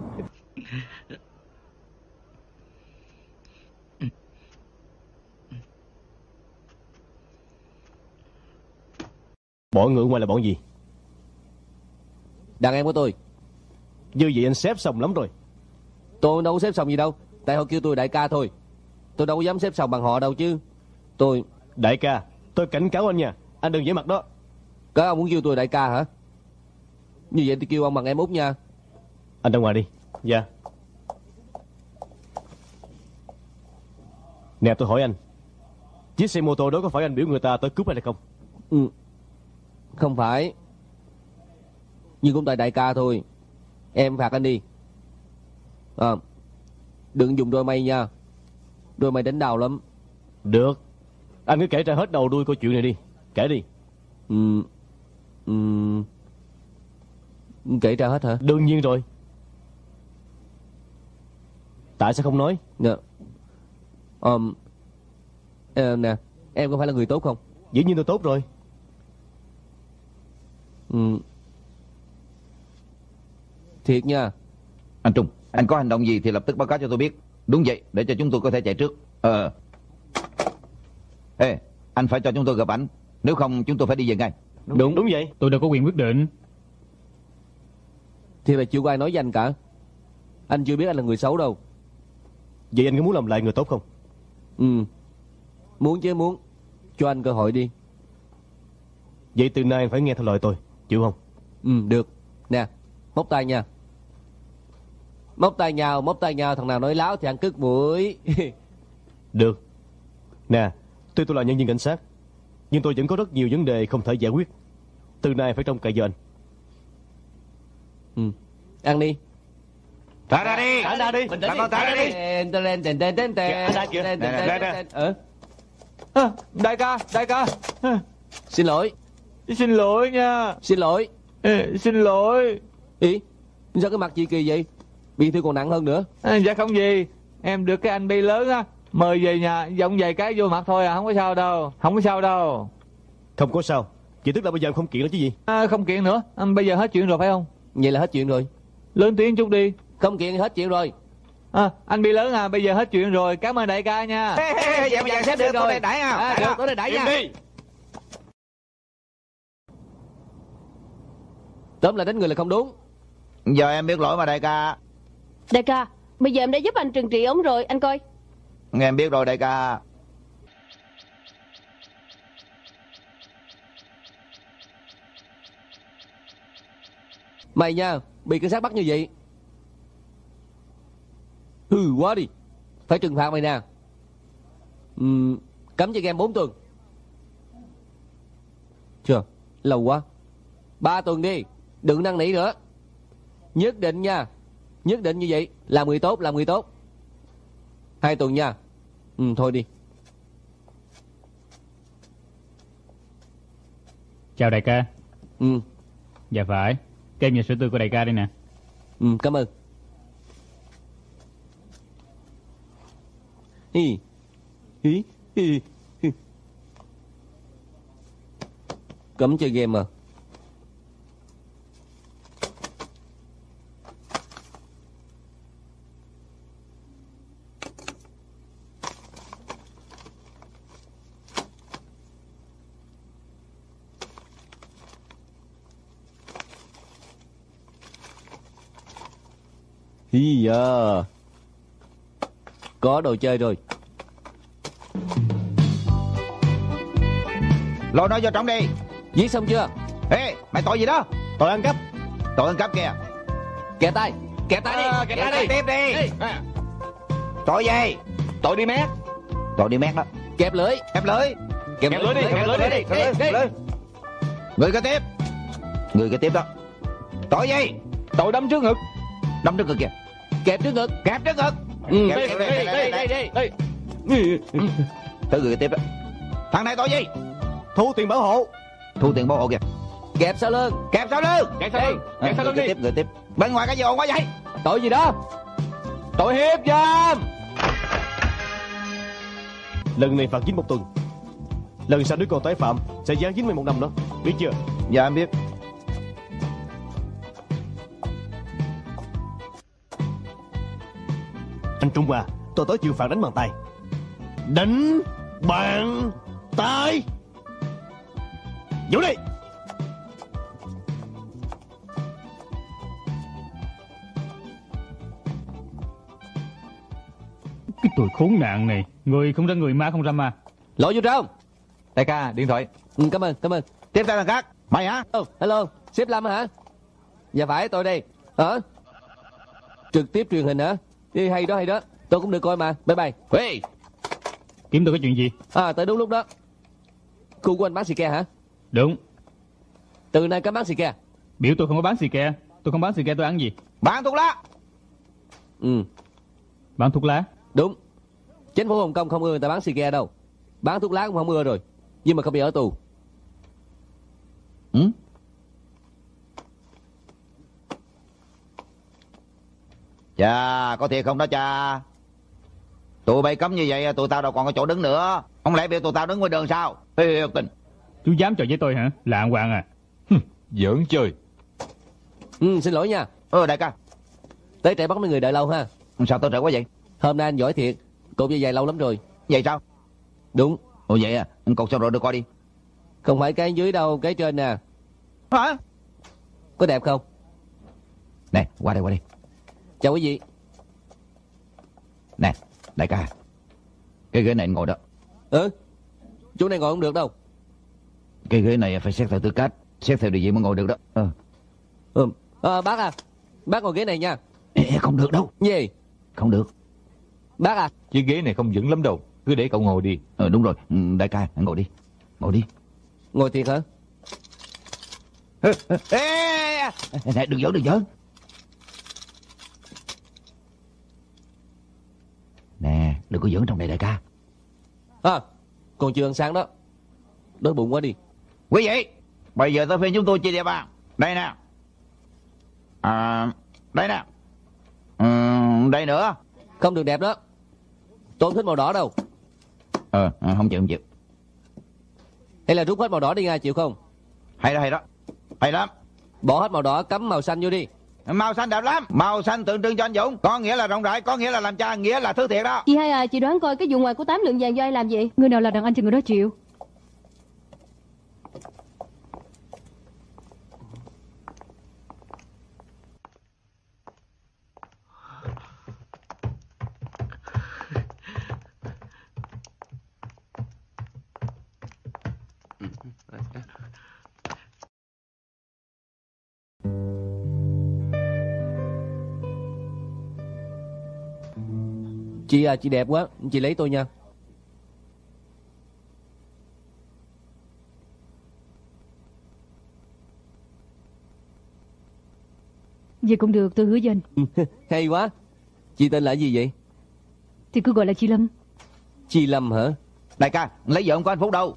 Bỏ người ngoài là bọn gì? Đàn em của tôi. Như vậy anh xếp xong lắm rồi. Tôi đâu có xếp xong gì đâu. Tại họ kêu tôi đại ca thôi. Tôi đâu có dám xếp xong bằng họ đâu chứ. Tôi... Đại ca, tôi cảnh cáo anh nha. Anh đừng vẻ mặt đó. Các ông muốn kêu tôi đại ca hả? Như vậy tôi kêu ông bằng em Út nha. Anh ra ngoài đi. Dạ. Nè tôi hỏi anh, chiếc xe mô tô đó có phải anh biểu người ta tới cướp hay không? Ừ. Không phải. Nhưng cũng tại đại ca thôi. Em phạt anh đi. À, đừng dùng đôi mây nha. Đôi mây đánh đau lắm. Được. Anh cứ kể ra hết đầu đuôi câu chuyện này đi. Kể đi. Ừ. Ừ. Kể ra hết hả? Đương nhiên rồi. Tại sao không nói? Nè. Um, uh, nè, em có phải là người tốt không? Dĩ nhiên tôi tốt rồi. Ừ. Thiệt nha. Anh Trung, anh có hành động gì thì lập tức báo cáo cho tôi biết. Đúng vậy, để cho chúng tôi có thể chạy trước. Ờ. Ê, anh phải cho chúng tôi gặp ảnh. Nếu không chúng tôi phải đi về ngay. Đúng, đúng, đúng vậy. Tôi đâu có quyền quyết định. Thì là chưa có ai nói với anh cả. Anh chưa biết anh là người xấu đâu. Vậy anh có muốn làm lại người tốt không? Ừ. Muốn chứ muốn. Cho anh cơ hội đi. Vậy từ nay anh phải nghe theo lời tôi, chịu không? Ừ, được. Nè, móc tay nha. Móc tay nhau, móc tay nhau. Thằng nào nói láo thì ăn cứt mũi. Được. Nè, tuy tôi là nhân viên cảnh sát, nhưng tôi vẫn có rất nhiều vấn đề không thể giải quyết. Từ nay phải trông cậy vào anh. Ừ. Ăn đi. Thả ra đi. Thả ra đi. Thả con thả ra đi. Tên tên tên tên tên tên. Kìa, kìa. Tên Nè, nè, tên nè. tên. Ờ. À, đại ca, đại ca. À, Xin lỗi. xin lỗi nha. Xin lỗi. Ê, xin lỗi. Ý, sao cái mặt chị kỳ vậy? Bị thương còn nặng hơn nữa. À, dạ không gì. Em được cái anh Bi lớn á, mời về nhà giọng vài cái vô mặt thôi à, không có sao đâu. Không có sao đâu. Không có sao. Vậy tức là bây giờ em không kiện nữa chứ gì? À, không kiện nữa. À, bây giờ hết chuyện rồi phải không? Vậy là hết chuyện rồi. Lớn tiếng chút đi. Không kiện thì hết chuyện rồi. À, anh bị lớn à, bây giờ hết chuyện rồi. Cảm ơn đại ca nha. Hey, hey, hey, vậy bây giờ xếp được tôi đây đẩy à. À, được, tôi đây đẩy nha. Đi. Tóm lại đánh người là không đúng. Giờ em biết lỗi mà đại ca. Đại ca, bây giờ em đã giúp anh trừng trị ổng rồi, anh coi. Em biết rồi đại ca. Mày nha, bị cảnh sát bắt như vậy. Hư quá đi. Phải trừng phạt mày nè. uhm, Cấm chơi game bốn tuần. Chưa, lâu quá. Ba tuần đi. Đừng năn nỉ nữa. Nhất định nha. Nhất định như vậy. Làm người tốt, làm người tốt. Hai tuần nha. Ừ, thôi đi. Chào đại ca. Ừ. Dạ phải. Kem nhà sữa tươi của đại ca đây nè. Ừ, cảm ơn. Hi. Hi. Hi. Hi. Cấm chơi game à? Hi da. Có đồ chơi rồi. Lôi nó vô trong đi. Giết xong chưa? Ê, mày tội gì đó? Tội ăn cắp. Tội ăn cắp kìa. Kẹp tay. Kẹp tay đi. À, kẹp tay tiếp đi. Ê. Tội gì? Tội đi mét. Tội đi mét đó. Kẹp lưỡi. Kẹp lưỡi. Kẹp lưỡi đi, kẹp lưỡi đi. Kẹp lưỡi. Người kế tiếp. Người kế tiếp đó. Tội gì? Tội đâm trước ngực. Đâm trước ngực kìa. Kẹp trước ngực. Kẹp trước ngực. Ừ, Kẹp, đây, kẹp, đây, kẹp, đây, kẹp, đây, kẹp. đây. Tới người kế tiếp đó. Thằng này tội gì? Thu tiền bảo hộ. Thu tiền bảo hộ kìa. Kẹp sau lưng. Kẹp sau lưng. Kẹp sau lưng. Kẹp sau Người lưng kế đi. tiếp, người tiếp. Bên ngoài cái gì ồn quá vậy? Tội gì đó? Tội hiếp dâm. Lần này phạt dính một tuần. Lần sau nếu còn tái phạm sẽ giáng dính mười một năm nữa. Biết chưa? Dạ em biết. Anh Trung à, tôi tới chịu phạt đánh bằng tay. Đánh bằng tay. Vô đi. Cái tụi khốn nạn này. Người không ra người, ma không ra ma. Lội vô trong. Đại ca, điện thoại. Ừ, cảm ơn, cảm ơn. Tiếp theo thằng khác. Mày hả? Oh, hello, sếp Lâm hả? Dạ phải, tôi đây. Hả? Trực tiếp truyền hình hả? Đi, hay đó, hay đó. Tôi cũng được coi mà. Bye bye. Hey. Kiếm tôi cái chuyện gì? À, tới đúng lúc đó. Khu của anh bán xì ke hả? Đúng. Từ nay cấm bán xì ke. Biểu tôi không có bán xì ke. Tôi không bán xì ke, tôi ăn gì? Bán thuốc lá. Ừ, Bán thuốc lá. đúng. Chính phủ Hồng Kông không ưa người ta bán xì ke đâu. Bán thuốc lá cũng không ưa rồi. Nhưng mà không bị ở tù. Ừ? Chà, có thiệt không đó cha? Tụi bay cấm như vậy, tụi tao đâu còn có chỗ đứng nữa. Không lẽ biểu tụi tao đứng ngoài đường sao? Ê, tình. Chú dám trò với tôi hả? Lạng hoàng à? Giỡn chơi. Ừ, xin lỗi nha. Ờ đại ca. Tới trại bắt mấy người đợi lâu ha. Sao tôi trễ quá vậy? Hôm nay anh giỏi thiệt. Cột dây dài lâu lắm rồi. Vậy sao? Đúng. Ồ vậy à? Anh cột sao rồi, đưa coi đi. Không phải cái dưới đâu, cái trên nè. Hả? Có đẹp không? Nè, qua đây, qua đây. Chào quý vị. Nè, đại ca. Cái ghế này anh ngồi đó. Ừ, chỗ này ngồi không được đâu. Cái ghế này phải xét theo tư cách. Xét theo địa vị mới ngồi được đó. Ờ. Ừ. À, bác à, bác ngồi ghế này nha. Ê, không được đâu. Gì? Không được. Bác à. Chiếc ghế này không vững lắm đâu. Cứ để cậu ngồi đi. Ờ đúng rồi, ừ, đại ca, anh ngồi đi. Ngồi đi. Ngồi thiệt hả? Ê, ê, ê, ê, nè, đừng giỡn, đừng giỡn. Nè, đừng có giỡn trong này đại ca. À, còn chưa ăn sáng đó. Đói bụng quá đi. Quý vị, bây giờ tới phiên chúng tôi chia địa bàn. Đây nè. À, đây nè. Ừ, đây nữa. Không được đẹp đó. Tôi không thích màu đỏ đâu. Ờ, à, không chịu, không chịu. Hay là rút hết màu đỏ đi nha, chịu không? Hay đó, hay đó. Hay lắm. Bỏ hết màu đỏ, cắm màu xanh vô đi. Màu xanh đẹp lắm. Màu xanh tượng trưng cho anh Dũng. Có nghĩa là rộng rãi, có nghĩa là làm cha, nghĩa là thứ thiệt đó. Chị hai à, chị đoán coi cái vụ ngoài của tám lượng vàng do ai làm vậy? Người nào là đàn anh thì người đó chịu. Chị à, chị đẹp quá, chị lấy tôi nha. Vậy cũng được, tôi hứa với anh. Hay quá. Chị tên là gì vậy? Thì cứ gọi là chị Lâm. Chị Lâm hả? Đại ca, lấy vợ không có anh Phúc đâu.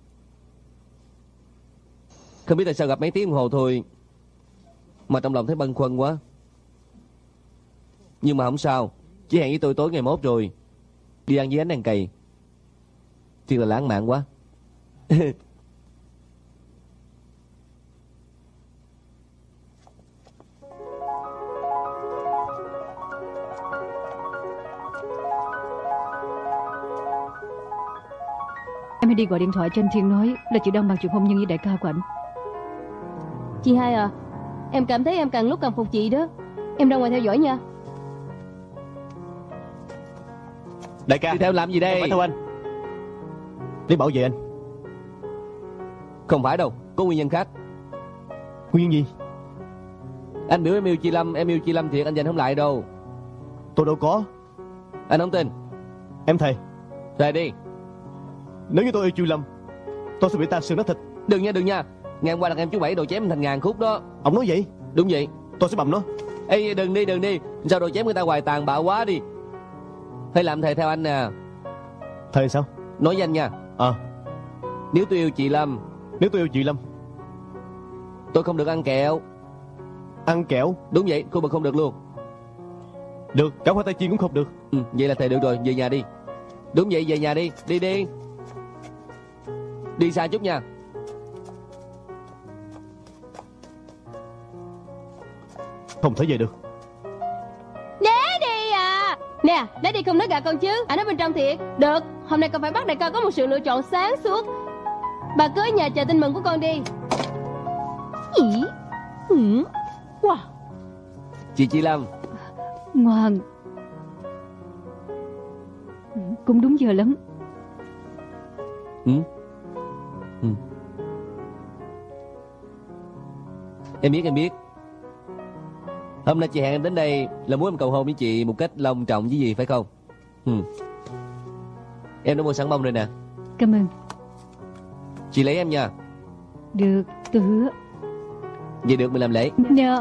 Không biết tại sao gặp mấy tiếng đồng hồ thôi mà trong lòng thấy băn khoăn quá. Nhưng mà không sao, chỉ hẹn với tôi tối ngày mốt rồi đi ăn với ánh đèn cầy. Thiệt là lãng mạn quá. Em hãy đi gọi điện thoại cho anh Thiên nói là chị đang bàn chuyện hôn nhân với đại ca của anh. Chị hai à, em cảm thấy em càng lúc càng phục chị đó. Em ra ngoài theo dõi nha. Đại ca, đi theo làm gì đây? Em phải theo anh. Để bảo vệ anh. Không phải đâu, có nguyên nhân khác. Nguyên nhân gì? Anh biểu em yêu chị Lâm, em yêu chị Lâm thiệt, anh giành không lại đâu. Tôi đâu có. Anh không tin. Em thề. Thề đi. Nếu như tôi yêu Chu Lâm, tôi sẽ bị tan xương nát thịt. Đừng nha, đừng nha. Ngàn qua đàn em chú Bảy đồ chém thành ngàn khúc đó. Ông nói vậy? Đúng vậy. Tôi sẽ bầm nó. Ê, đừng đi, đừng đi. Sao đồ chém người ta hoài tàn bạo quá đi. Phải làm thề theo anh nè. Thề sao? Nói với anh nha. Ờ à. Nếu tôi yêu chị Lâm. Nếu tôi yêu chị Lâm, tôi không được ăn kẹo. Ăn kẹo? Đúng vậy, cô mà không được luôn. Được, cả khoai tây chiên cũng không được. Ừ, vậy là thề được rồi, về nhà đi. Đúng vậy, về nhà đi, đi đi. Đi xa chút nha. Không thể về được. Daddy à. Nè, Daddy không nói gạt con chứ. Anh ở bên trong thiệt. Được, hôm nay con phải bắt đại ca có một sự lựa chọn sáng suốt. Bà cứ ở nhà chờ tin mừng của con đi. Gì? Ừ. Wow. Chị Chị Lâm. Ngoan. Cũng đúng giờ lắm. Ừ. Ừ. Em biết, em biết. Hôm nay chị hẹn em đến đây là muốn em cầu hôn với chị một cách long trọng với gì phải không? Ừ. Em đã mua sẵn bông rồi nè. Cảm ơn. Chị lấy em nha. Được, tôi hứa. Vậy được, mình làm lễ. Nè,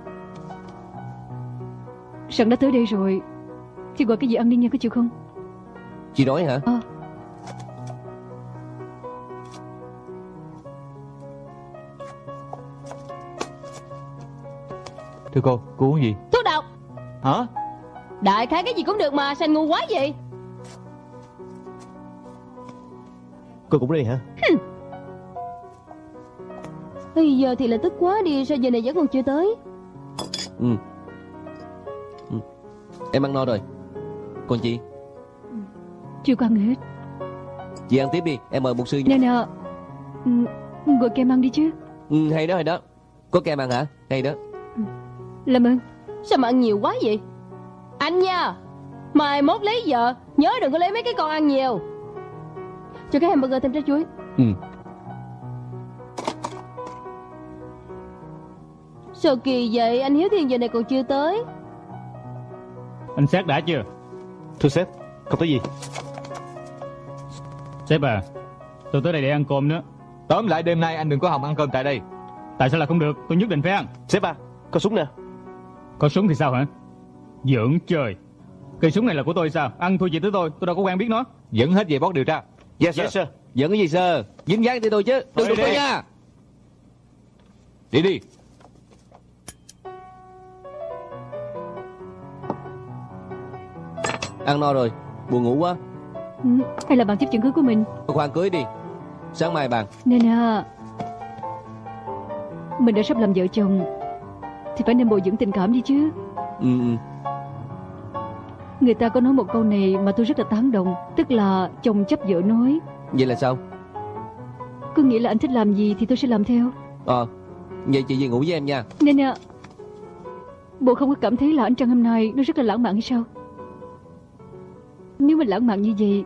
Sẵn đã tới đây rồi thì gọi cái gì ăn đi nha, có chịu không? Chị nói hả? Ờ. Thưa cô, cô uống gì? Thuốc độc. Hả? Đại khái cái gì cũng được mà, sao anh ngu quá vậy? Cô cũng đây hả? Bây giờ thì là tức quá đi, sao giờ này vẫn còn chưa tới? Ừ. Ừ. Em ăn no rồi. Còn chị? Chưa có ăn hết. Chị ăn tiếp đi, em mời một sư nha. Nè nè, ừ, gọi kem ăn đi chứ. Ừ, hay đó, hay đó. Có kem ăn hả? Hay đó. Làm ơn. Sao mà ăn nhiều quá vậy? Anh nha, mai mốt lấy vợ nhớ đừng có lấy mấy cái con ăn nhiều. Cho cái hamburger thêm trái chuối. Ừ. Sao kỳ vậy, anh Hiếu Thiên giờ này còn chưa tới? Anh Sát đã chưa? Thưa sếp, không có gì. Sếp à, tôi tới đây để ăn cơm nữa. Tóm lại đêm nay anh đừng có hòng ăn cơm tại đây. Tại sao là không được? Tôi nhất định phải ăn. Sếp à, có súng nè. Có súng thì sao hả? Giỡn chơi. Cây súng này là của tôi sao? Ăn thua gì tới tôi, tôi đâu có quen biết nó. Dẫn hết về bót điều tra. Yes sir. Yes, sir. Dẫn cái gì sơ? Dính dáng tới tôi chứ. Đừng đụng tôi nha. Đi đi. Ăn no rồi, buồn ngủ quá. Ừ, hay là bạn tiếp chuyện cưới của mình? Khoan cưới đi. Sáng mai bàn. Nên à, mình đã sắp làm vợ chồng thì phải nên bồi dưỡng tình cảm đi chứ. Ừ, ừ. Người ta có nói một câu này mà tôi rất là tán đồng, tức là chồng chấp vợ nói. Vậy là sao? Có nghĩa là anh thích làm gì thì tôi sẽ làm theo. Ờ, vậy chị về ngủ với em nha. Nên à, bộ không có cảm thấy là ánh trăng hôm nay nó rất là lãng mạn hay sao? Nếu mà lãng mạn như vậy,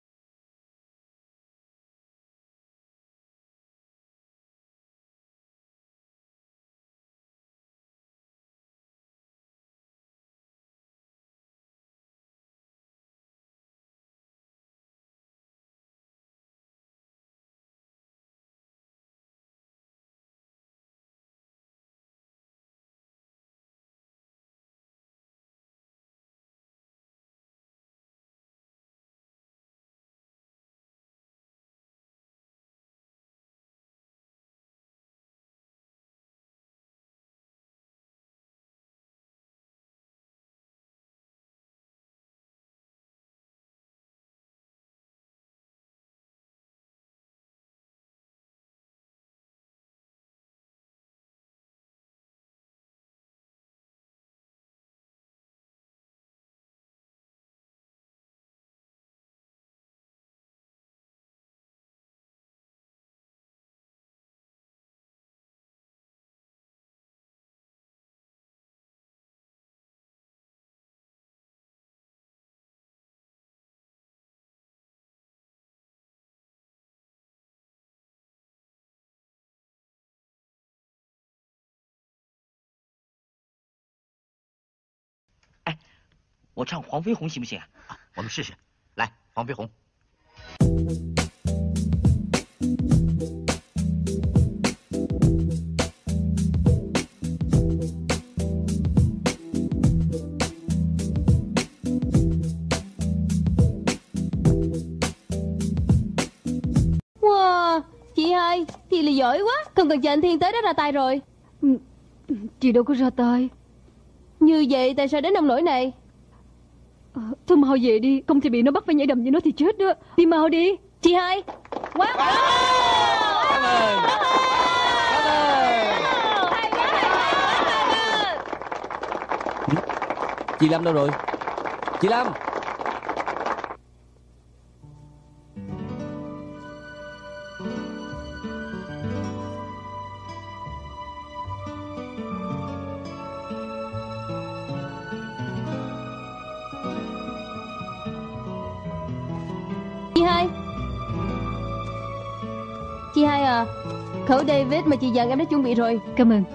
我唱黄飞鸿行不行啊？我们试试。来，黄飞鸿。 Wow, chị hai, chị là giỏi quá. Không cần chờ anh Thiên tới đó ra tay rồi. chị đâu có ra tay. Như vậy tại sao đến nông nỗi này? À, thôi mau về đi, không thì bị nó bắt phải nhảy đầm với nó thì chết đó. Đi mau đi. Chị hai. Wow. Wow. Cảm ơn. Cảm ơn. Chị Lâm đâu rồi? Chị Lâm. Chị hai. Chị hai à, khẩu David mà chị dặn em đã chuẩn bị rồi. Cảm ơn.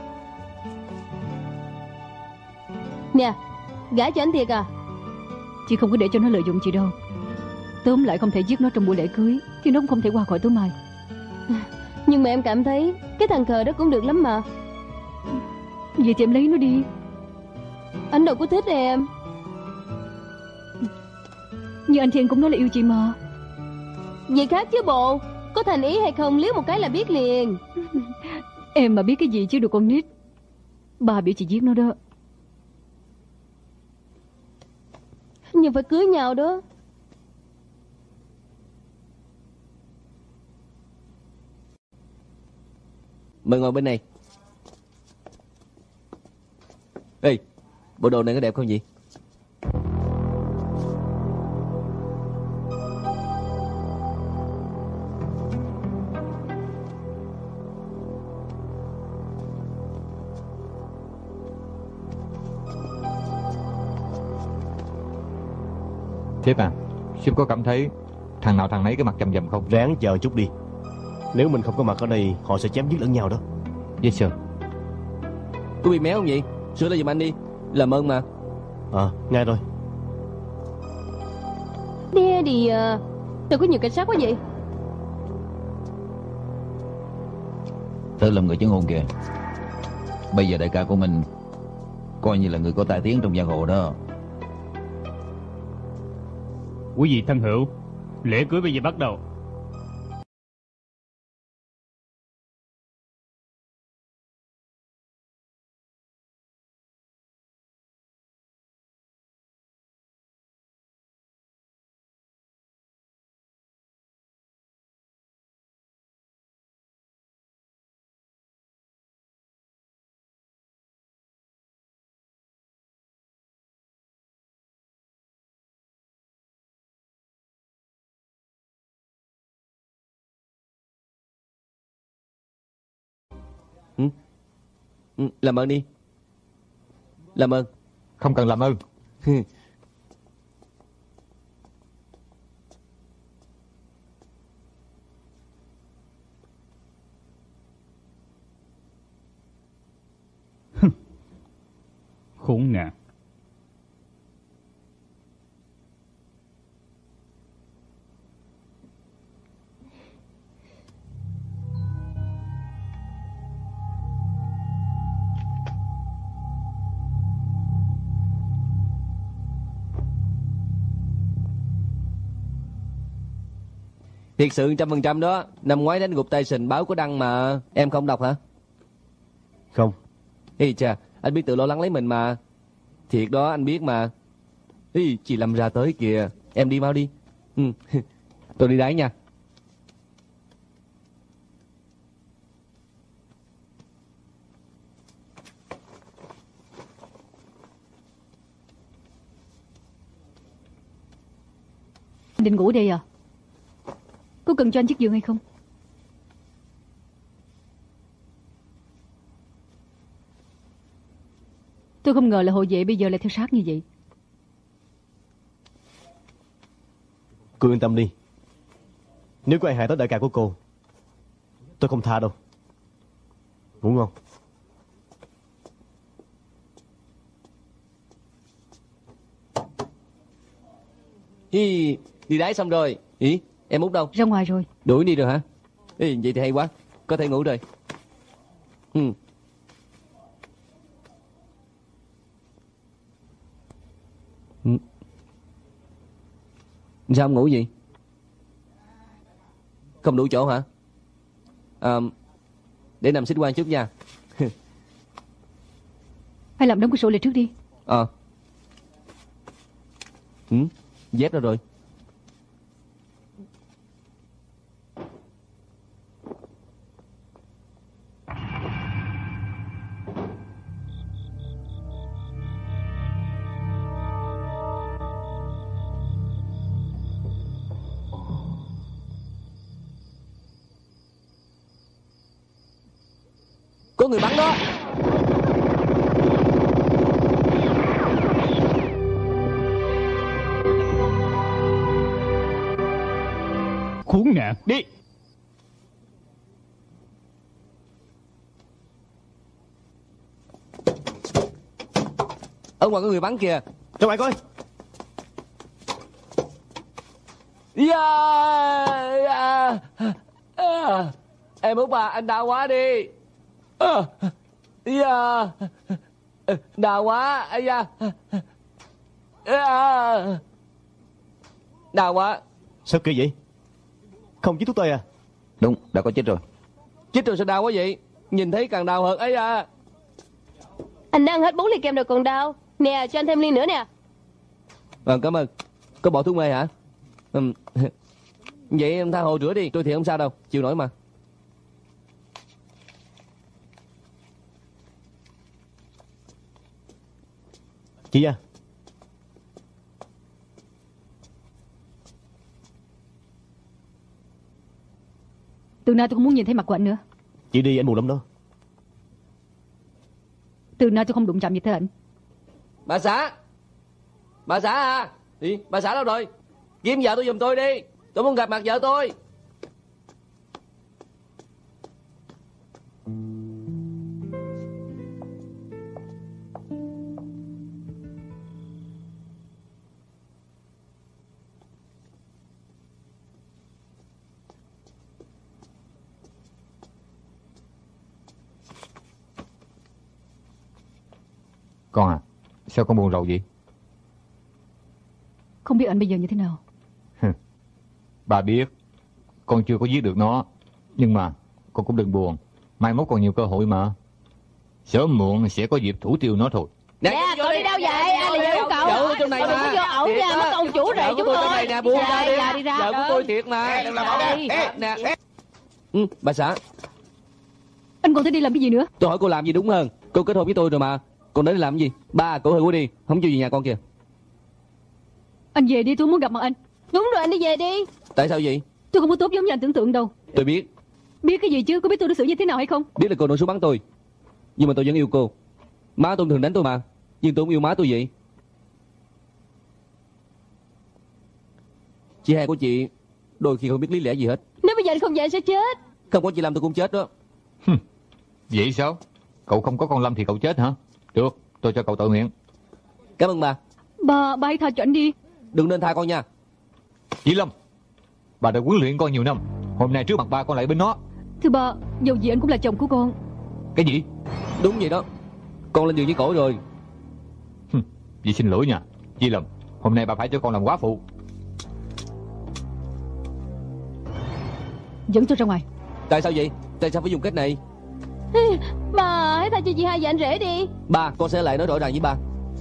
Nè, gả cho anh Thiệt à? Chị không có để cho nó lợi dụng chị đâu. Tóm lại không thể giết nó trong buổi lễ cưới thì nó cũng không thể qua khỏi tối mai. Nhưng mà em cảm thấy cái thằng khờ đó cũng được lắm mà. Vậy thì em lấy nó đi. Anh đâu có thích em. Nhưng anh Thiên cũng nói là yêu chị mà. Vậy khác chứ bộ. Có thành ý hay không liếc một cái là biết liền. Em mà biết cái gì chứ được con nít. Ba biểu chị giết nó đó. Nhưng phải cưới nhau đó. Mời ngồi bên này. Ê, bộ đồ này có đẹp không vậy? Sếp à, sếp có cảm thấy thằng nào thằng nấy cái mặt chầm chầm không? Ráng chờ chút đi. Nếu mình không có mặt ở đây, họ sẽ chém giết lẫn nhau đó. Yes sir. Có bị méo không vậy? Sửa lại giùm anh đi. Làm ơn mà. À, ngay rồi. Daddy à, đâu có nhiều cảnh sát quá vậy? Tớ làm người chứng hôn kìa. Bây giờ đại ca của mình coi như là người có tài tiếng trong giang hồ đó. Quý vị thân hữu, lễ cưới bây giờ bắt đầu. Ừ, làm ơn đi. Làm ơn. Không cần làm ơn. Khốn nạn. Thiệt sự trăm phần trăm đó. Năm ngoái đánh gục Tyson báo có đăng mà. Em không đọc hả? Không. Ê chà, anh biết tự lo lắng lấy mình mà. Thiệt đó, anh biết mà. Ê, chị Lâm ra tới kìa. Em đi mau đi. Ừ. Tôi đi đáy nha. Định ngủ đây à? Có cần cho anh chiếc giường hay không? Tôi không ngờ là hộ vệ bây giờ lại theo sát như vậy. Cô yên tâm đi. Nếu có ai hại tới đại ca của cô, tôi không tha đâu. Ngủ ngon. Hi, đi đáy xong rồi. Ý, em Út đâu? Ra ngoài rồi. Đuổi đi rồi hả? Ê, vậy thì hay quá. Có thể ngủ rồi. Ừ. Ừ. Sao không ngủ gì? Không đủ chỗ hả? À, để nằm xích quan chút nha. Hay làm đóng cửa sổ lại trước đi. Ờ. À. Ừ, dép đâu rồi? Có người bắn đó. Khốn nạn, đi. Ở ngoài có người bắn kìa. Ra ngoài coi. Yeah, yeah. À, em Út à, anh đau quá đi. À, yeah. Đau quá. À, yeah. À, đau quá. Sao kỳ vậy? Không chích thuốc tê à? Đúng, đã có chích rồi. Chích rồi sao đau quá vậy? Nhìn thấy càng đau hơn ấy à. Anh đang hết bốn ly kem rồi còn đau. Nè, cho anh thêm ly nữa nè. Vâng, cảm ơn. Có bỏ thuốc mê hả? Ừ. Vậy em tha hồ rửa đi. Tôi thì không sao đâu, chịu nổi mà. Chị à, Từ nay tôi không muốn nhìn thấy mặt của anh nữa. chị đi, anh buồn lắm đó. Từ nay tôi không đụng chạm gì tới anh. Bà xã. Bà xã à? Đi, bà xã đâu rồi? Kiếm vợ tôi giùm tôi đi. Tôi muốn gặp mặt vợ tôi. Con à, sao con buồn rầu vậy? Không biết anh bây giờ như thế nào. Bà biết con chưa có giết được nó, nhưng mà con cũng đừng buồn. Mai mốt còn nhiều cơ hội mà. Sớm muộn sẽ có dịp thủ tiêu nó thôi. Nè, nè cậu đi đâu vậy? Ai là vợ của cậu? Vợ trong này mà. Đừng có vô ẩu nha, mất ông chủ rể chúng tôi. Vợ này nè, buông ra đi. Dạ, đi ra. Vợ của tôi thiệt mà. Nè. Ừ, bà xã. Anh còn tới đi làm cái gì nữa? Tôi hỏi cô làm gì đúng hơn. Cô kết hôn với tôi rồi mà. Còn đến đây làm gì? Ba, cổ hư quá đi. Không chịu về nhà con kìa. Anh về đi, tôi muốn gặp mặt anh. Đúng rồi, anh đi về đi. Tại sao vậy? Tôi không có tốt giống như anh tưởng tượng đâu. Tôi biết. Biết cái gì chứ? Có biết tôi đối xử như thế nào hay không? Biết là cô nổ súng bắn tôi. Nhưng mà tôi vẫn yêu cô. Má tôi thường đánh tôi mà, nhưng tôi không yêu má tôi vậy. Chị hai của chị đôi khi không biết lý lẽ gì hết. Nếu bây giờ anh không về anh sẽ chết. Không có chị Lâm tôi cũng chết đó. Vậy sao? Cậu không có con Lâm thì cậu chết hả? Được, tôi cho cậu tự nguyện. Cảm ơn bà. Bà, bà hãy tha cho anh đi. Đừng nên tha con nha. Chị Lâm, bà đã huấn luyện con nhiều năm, hôm nay trước mặt ba con lại bên nó. Thưa bà, dầu gì anh cũng là chồng của con. Cái gì? Đúng vậy đó. Con lên giường với cổ rồi. Chị xin lỗi nha. Chị Lâm, hôm nay bà phải cho con làm quá phụ. Dẫn tôi ra ngoài. Tại sao vậy? Tại sao phải dùng cách này? Bà hãy tha cho chị hai và anh rể đi. Ba, con sẽ lại nói rõ ràng với ba.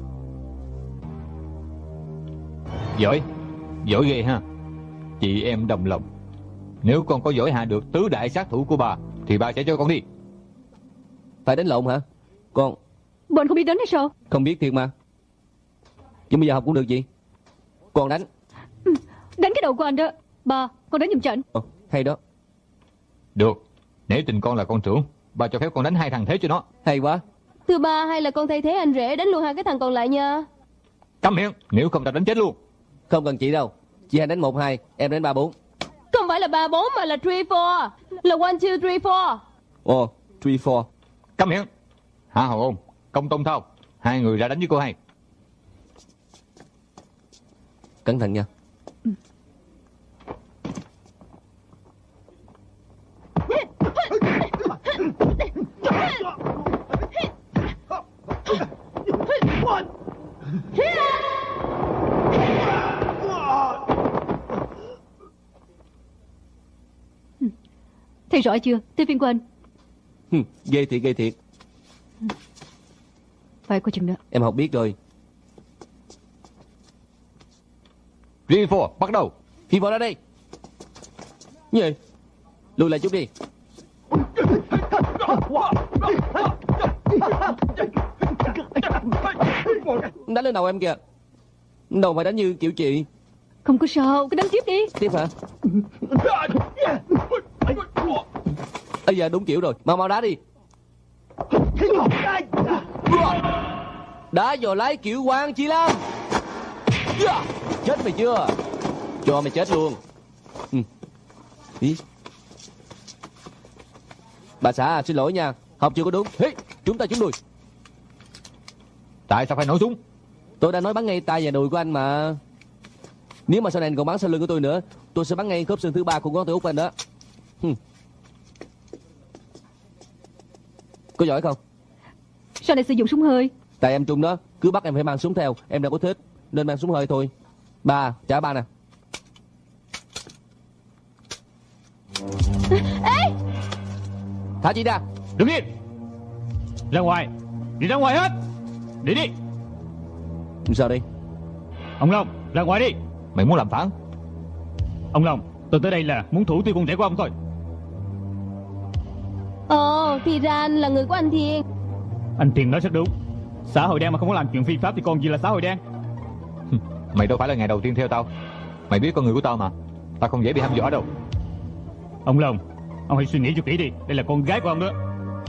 Giỏi, giỏi ghê ha. Chị em đồng lòng. Nếu con có giỏi hạ được tứ đại sát thủ của bà thì bà sẽ cho con đi. Phải đánh lộn hả? Con Bọn không biết đánh hay sao? không biết thiệt mà. Nhưng bây giờ học cũng được gì. Con đánh. Đánh cái đầu của anh đó. Bà, con đánh giùm cho anh. Ồ, hay đó. Được, nếu tình con là con trưởng, bà cho phép con đánh hai thằng thế cho nó. Hay quá. Thưa ba, hay là con thay thế anh rể đánh luôn hai cái thằng còn lại nha. Câm miệng, nếu không ta đánh chết luôn. Không cần chị đâu. Chị hai đánh một hai, em đánh ba bốn. Không phải là ba bốn mà là three four. Là one two three four. Ồ, three four. Câm miệng. Hả Hồng Ôn, Công Tôn Thao, hai người ra đánh với cô hai. Cẩn thận nha. Thấy rõ chưa? Tới phiên của anh. Hừ, ghê thiệt, ghê thiệt. Phải có chừng nữa. Em học biết rồi. Three four, bắt đầu. Phi vào ra đây. Gì? Lùi lại chút đi. Đánh lên đầu em kìa. Đầu phải đánh như kiểu chị. Không có sao, cứ đánh tiếp đi. Tiếp hả? Ây da, đúng kiểu rồi. Mau mau đá đi. Đá vào lái kiểu Hoàng Chi Lâm. Chết mày chưa? Cho mày chết luôn. Ừ. Ý. Bà xã xin lỗi nha. Học chưa có đúng. Hey, chúng ta trúng đùi. Tại sao phải nổ súng? Tôi đã nói bắn ngay tay và đùi của anh mà. Nếu mà sau này anh còn bắn sau lưng của tôi nữa, tôi sẽ bắn ngay khớp xương thứ ba của ngón tay út anh đó. Hừm. Có giỏi không? Sao lại sử dụng súng hơi? Tại em trung đó, cứ bắt em phải mang súng theo. Em đâu có thích, nên mang súng hơi thôi. Ba, trả ba nè. Ê! Thả chị ra. Đứng yên. Ra ngoài. Đi ra ngoài hết. Đi đi. Sao đi? Ông Long, ra ngoài đi. Mày muốn làm phản? Ông Long, tôi tới đây là muốn thủ tiêu con rể của ông thôi. Ồ, thì ra anh là người của anh Thiên. Anh Tiền nói rất đúng. Xã hội đen mà không có làm chuyện phi pháp thì còn gì là xã hội đen. Mày đâu phải là ngày đầu tiên theo tao. Mày biết con người của tao mà. Tao không dễ bị hăm dọa đâu. Ông Long, ông hãy suy nghĩ cho kỹ đi. Đây là con gái của ông đó.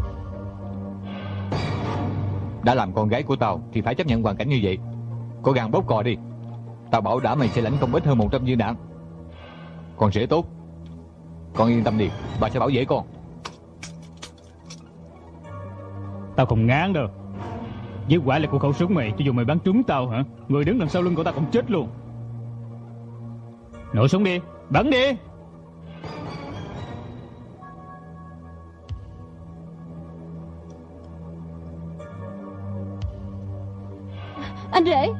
Đã làm con gái của tao thì phải chấp nhận hoàn cảnh như vậy. Cố gắng bóp cò đi. Tao bảo đảm mày sẽ lãnh không ít hơn một trăm viên đạn. Con rể tốt. Con yên tâm đi, bà sẽ bảo vệ con. Tao không ngán đâu. Với quả là của khẩu súng mày, cho dù mày bắn trúng tao hả, người đứng đằng sau lưng của tao cũng chết luôn. Nổ súng đi, bắn đi. Anh rể.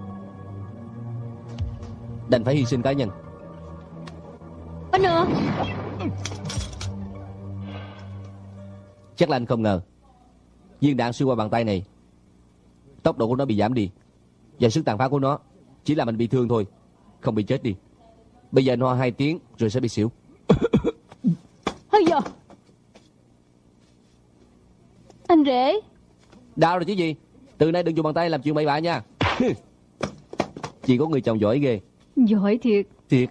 Đành phải hy sinh cá nhân. Anh à. Chắc là anh không ngờ viên đạn xuyên qua bàn tay này, tốc độ của nó bị giảm đi, và sức tàn phá của nó chỉ làm anh bị thương thôi, không bị chết đi. Bây giờ anh ho hai tiếng rồi sẽ bị xỉu. Hay giờ. Anh rể. Đau rồi chứ gì. Từ nay đừng dùng bàn tay làm chuyện bậy bạ nha. Chị có người chồng giỏi ghê. Giỏi thiệt. Thiệt.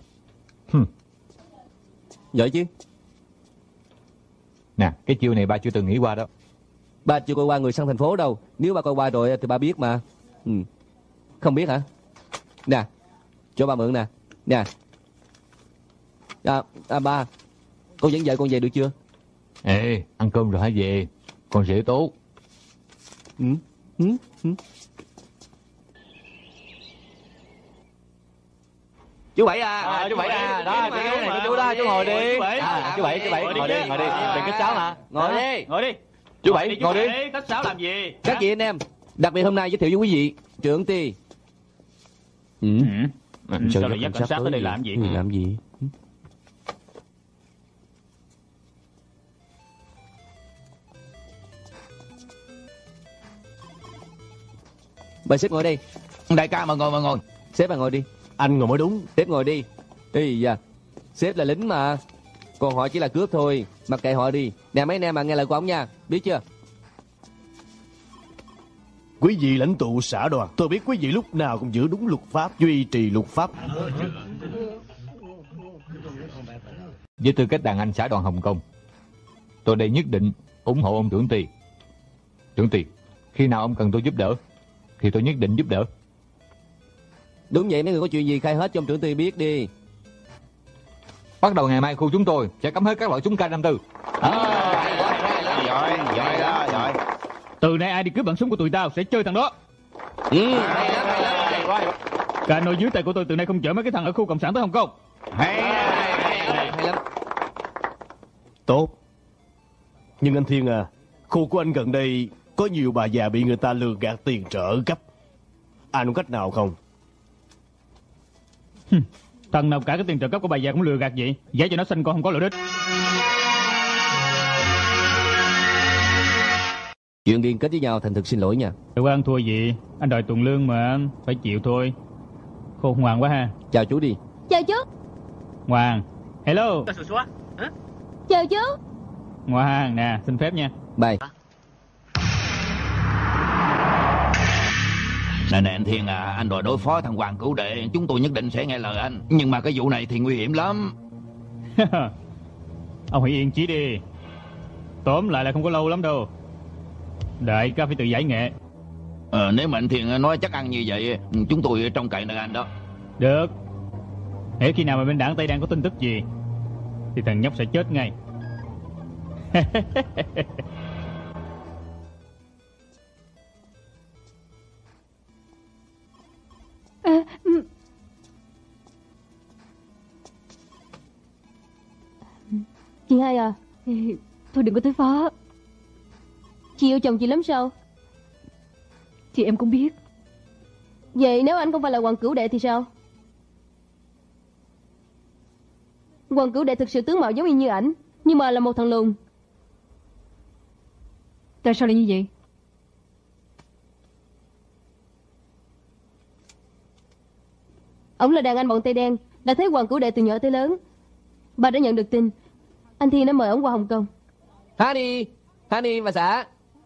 Giỏi chứ. Nè, cái chiêu này ba chưa từng nghĩ qua đó. Ba chưa coi qua người săn thành phố đâu. Nếu ba coi qua rồi thì ba biết mà. Ừ. Không biết hả? Nè, cho ba mượn nè. Nè. À, à ba, con dẫn vợ con về được chưa? Ê, ăn cơm rồi hãy về. Con rể tốt. Ừ. Ừ. Ừ. Chú Bảy à, à chú Bảy à, đó cái ghế này của chú đó, chú ngồi đi. À, chú Bảy, chú Bảy, ngồi đi, ngồi đi, đừng khách sáo mà. Ngồi đi, ngồi đi. Chú Bảy, ngồi đi. Khách sáo làm gì? Các chị anh em, đặc biệt hôm nay giới thiệu với quý vị trưởng ty. Ừ. Sao lại dắt cảnh sát tới đây làm gì? Làm gì? Bà sếp ngồi đây. Đại ca mà ngồi mà ngồi. Sếp bà ngồi đi. Anh ngồi mới đúng. Sếp ngồi đi. Ê da, sếp là lính mà. Còn họ chỉ là cướp thôi. Mặc kệ họ đi. Nè mấy anh em mà nghe lời của ông nha. Biết chưa? Quý vị lãnh tụ xã đoàn, tôi biết quý vị lúc nào cũng giữ đúng luật pháp, duy trì luật pháp. Với tư cách đàn anh xã đoàn Hồng Kông, tôi đây nhất định ủng hộ ông trưởng ty. Trưởng ty, khi nào ông cần tôi giúp đỡ thì tôi nhất định giúp đỡ. Đúng vậy, mấy người có chuyện gì khai hết cho ông trưởng ty biết đi. Bắt đầu ngày mai khu chúng tôi sẽ cấm hết các loại súng K năm mươi tư. Giỏi, giỏi đó, giỏi. Từ nay ai đi cướp bằng súng của tụi tao sẽ chơi thằng đó. Ừ, hay lắm, hay lắm, hay quá. Cả nội dưới tay của tôi từ nay không chở mấy cái thằng ở khu cộng sản tới Hồng Kông. Hay, hay, hay, hay lắm. Tốt. Nhưng anh Thiên à, khu của anh gần đây có nhiều bà già bị người ta lừa gạt tiền trợ cấp. Anh có cách nào không? Thằng nào cả cái tiền trợ cấp của bà già cũng lừa gạt vậy, giải cho nó xanh con không có lợi đích. Chuyện liên kết với nhau, thành thực xin lỗi nha. Để qua ăn thua gì, anh đòi tuần lương mà, phải chịu thôi. Khôn ngoan quá ha. Chào chú đi. Chào chú. Ngoan. Hello. Chào chú. Ngoan nè, xin phép nha. Bye. Nè nè anh Thiên à, anh đòi đối phó thằng Hoàng Cửu Đệ, chúng tôi nhất định sẽ nghe lời anh. Nhưng mà cái vụ này thì nguy hiểm lắm. Ông hãy yên chí đi. Tóm lại là không có lâu lắm đâu. Đại ca phải tự giải nghệ. Ờ, nếu mà anh Thiên nói chắc ăn như vậy, chúng tôi trông cậy nơi anh đó. Được. Hễ khi nào mà bên đảng Tây đang có tin tức gì thì thằng nhóc sẽ chết ngay. À, ừ. Chị hai à, thôi đừng có tới phá. chị yêu chồng chị lắm sao? Thì em cũng biết. Vậy nếu anh không phải là Hoàng Cửu Đệ thì sao? Hoàng Cửu Đệ thực sự tướng mạo giống y như ảnh, nhưng mà là một thằng lùn. Tại sao lại như vậy? Ông là đàn anh bọn Tây Đen, đã thấy Hoàng Cửu Đệ từ nhỏ tới lớn. Bà đã nhận được tin anh Thiên đã mời ông qua Hồng Kông. Honey, Honey và xã.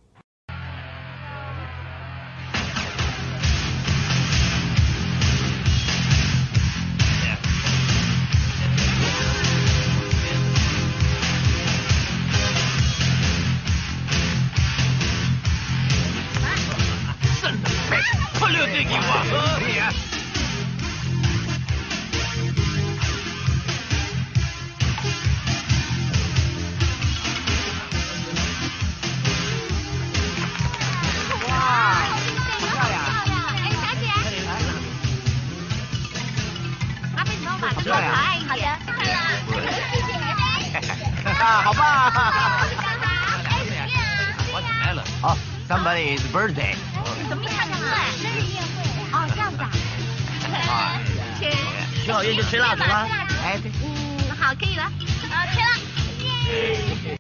Somebody's birthday. 怎么看着啊？生日宴会。哦，这样子啊。 啊， 吃。 许好愿就吹蜡烛吗？哎，对。 嗯，好，可以了。啊，吹了。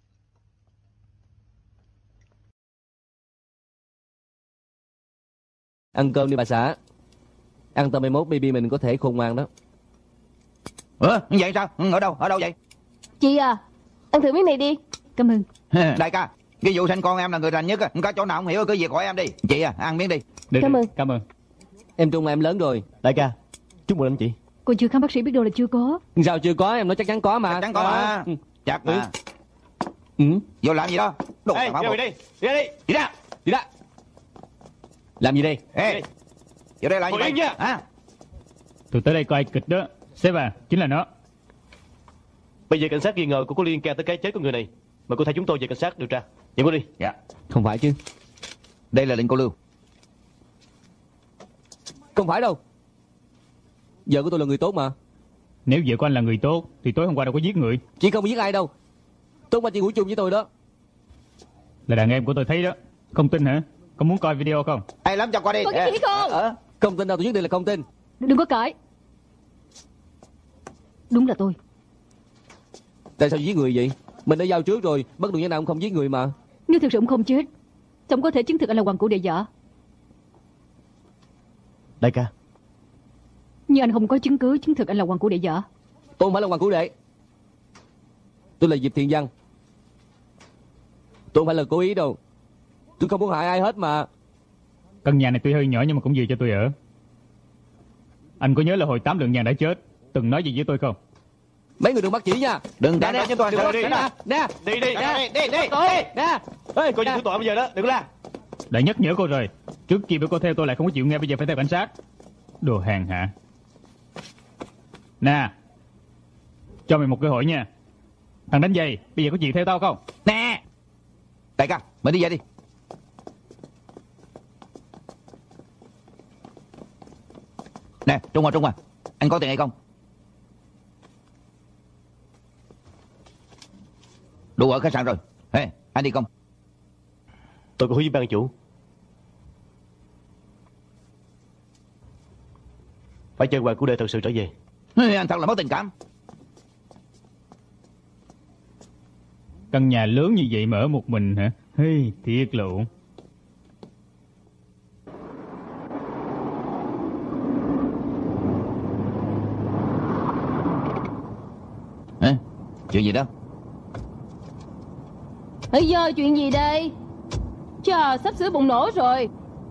Ăn cơm đi bà xã. Ăn tới mai mốt baby mình có thể khôn ngoan đó. Ủa, vậy sao? Ở đâu? Ở đâu vậy? Chị à, ăn thử miếng này đi. Cảm ơn. Đại ca, cái vụ sanh con em là người rành nhất á, không có chỗ nào không hiểu cứ việc hỏi em đi. Chị à, ăn miếng đi. Được, cảm ơn. Cảm ơn. Em Trung mà em lớn rồi. Đại ca, chúc mừng anh chị. Còn chưa khám bác sĩ biết đâu là chưa có. Sao chưa có, em nói chắc chắn có mà. Chắc chắn có mà. Ừ. Chắc mà. Ừ. Vô làm gì đó? Đồ Ê, tào đi bạo. đi, đi đi, Đi ra. Đi ra. Làm gì đây? Ê, vô đây lại như Ngồi vậy yên nha. hả? Tôi tới đây coi kịch đó. Sếp à, chính là nó. Bây giờ cảnh sát nghi ngờ cô có liên can tới cái chết của người này. Mời cô thay chúng tôi về cảnh sát điều tra. Nhận cô đi. Dạ. Không phải chứ. Đây là lệnh cô Lưu. Không phải đâu. Vợ của tôi là người tốt mà. Nếu vợ của anh là người tốt thì tối hôm qua đâu có giết người. Chị không giết ai đâu. Tốt mà chị ngủ chung với tôi đó. Là đàn em của tôi thấy đó. Không tin hả? Có muốn coi video không? Ai lắm cho qua đi. Con cái gì con? Ờ. Không tin đâu, tôi nhất định là không tin. Đừng có cãi. Đúng là tôi. Tại sao giết người vậy? Mình đã giao trước rồi, bất luận như nào cũng không giết người mà. Nếu thực sự ông không chết, sao ông có thể chứng thực anh là hoàng cửu đệ giả? Đại ca, Nhưng anh không có chứng cứ chứng thực anh là hoàng cửu đệ giả. Tôi không phải là hoàng cửu đệ. Tôi là Diệp Thiện Văn. Tôi không phải là cố ý đâu. Tôi không muốn hại ai hết mà. Căn nhà này tuy hơi nhỏ nhưng mà cũng vừa cho tôi ở. Anh có nhớ là hồi tám lượng vàng đã chết từng nói gì với tôi không? Mấy người đừng bắt chỉ nha. Đừng nè, cản nè, chúng tôi. đừng có Đi, nè, nè, đi đi, nè, đi, đi, đi. tôi, nè. Ê, coi như thủ tội bây giờ đó, đừng có la. Đã nhắc nhở cô rồi. Trước kia biểu cô theo tôi lại không có chịu nghe, bây giờ phải theo cảnh sát. Đồ hàng hạ. Nè, cho mày một cơ hội nha. Thằng đánh giày, bây giờ có chịu theo tao không? Nè. Đại ca, mình đi về đi. Nè, Trung Hoa, Trung Hoa, anh có tiền hay không? Đủ ở khách sạn rồi. Ê, anh đi không? Tôi có hứa với ban chủ. Phải chờ hoàng cửu đệ thật sự trở về. Ê, anh thật là mất tình cảm. Căn nhà lớn như vậy mà ở một mình hả? Hey, thiệt lộ. Ê, chuyện gì đó? Bây giờ chuyện gì đây? Chà, sắp sửa bùng nổ rồi.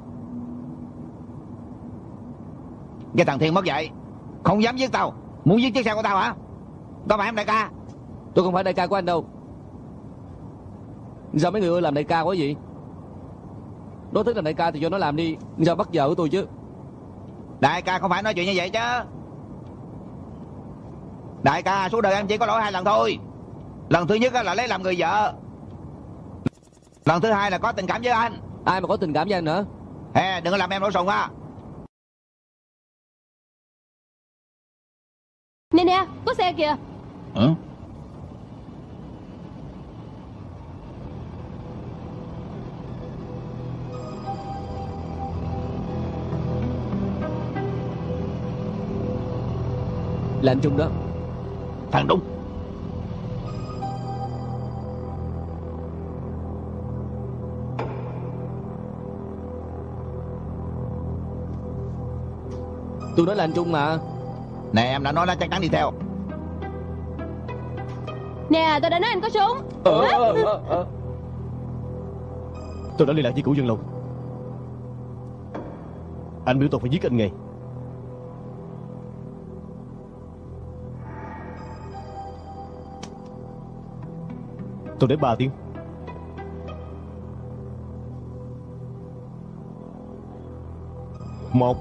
Cái thằng Thiên mất dạy, không dám giết tao. Muốn giết chiếc xe của tao hả? Có phải em đại ca? Tôi không phải đại ca của anh đâu. Sao mấy người ơi làm đại ca quá vậy? Nó thích làm đại ca thì cho nó làm đi. Sao bắt vợ của tôi chứ? Đại ca không phải nói chuyện như vậy chứ. Đại ca, suốt đời em chỉ có lỗi hai lần thôi. Lần thứ nhất là lấy làm người vợ. Lần thứ hai là có tình cảm với anh. Ai mà có tình cảm với anh nữa? Ê, đừng có làm em nổi sùng á. Nè nè, có xe kìa. Ừ? Là anh Trung đó. Thằng Trung. Tôi nói là anh Trung mà. Nè, em đã nói là chắc chắn đi theo. Nè, tôi đã nói anh có súng. Ờ, ờ, ờ, ờ. Tôi đã liên lạc với Cửu Dân Long. Anh biểu tôi phải giết anh ngay. Tôi để ba tiếng. Một.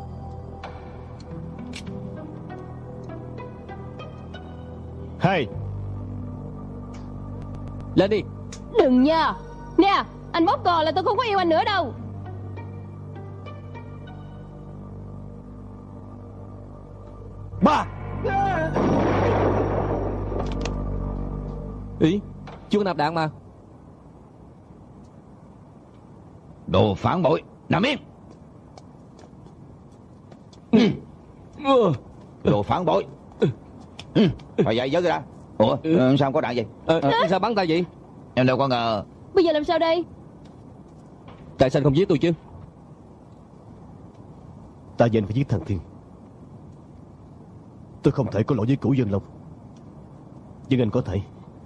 Hai. Lên đi. Đừng nha. Nè, anh bóp cò là tôi không có yêu anh nữa đâu. Ba. Ý, chưa có nạp đạn mà. Đồ phản bội, nằm yên. Đồ phản bội. Ừ, phải dậy giấc ra. Ủa, ừ. sao không có đạn vậy? Ờ, ờ, sao bắn ta vậy? Em đâu có ngờ. Bây giờ làm sao đây? Tại sao anh không giết tôi chứ? Ta và anh phải giết thằng Thiên. Tôi không thể có lỗi với Cửu Dân Long, nhưng anh có thể.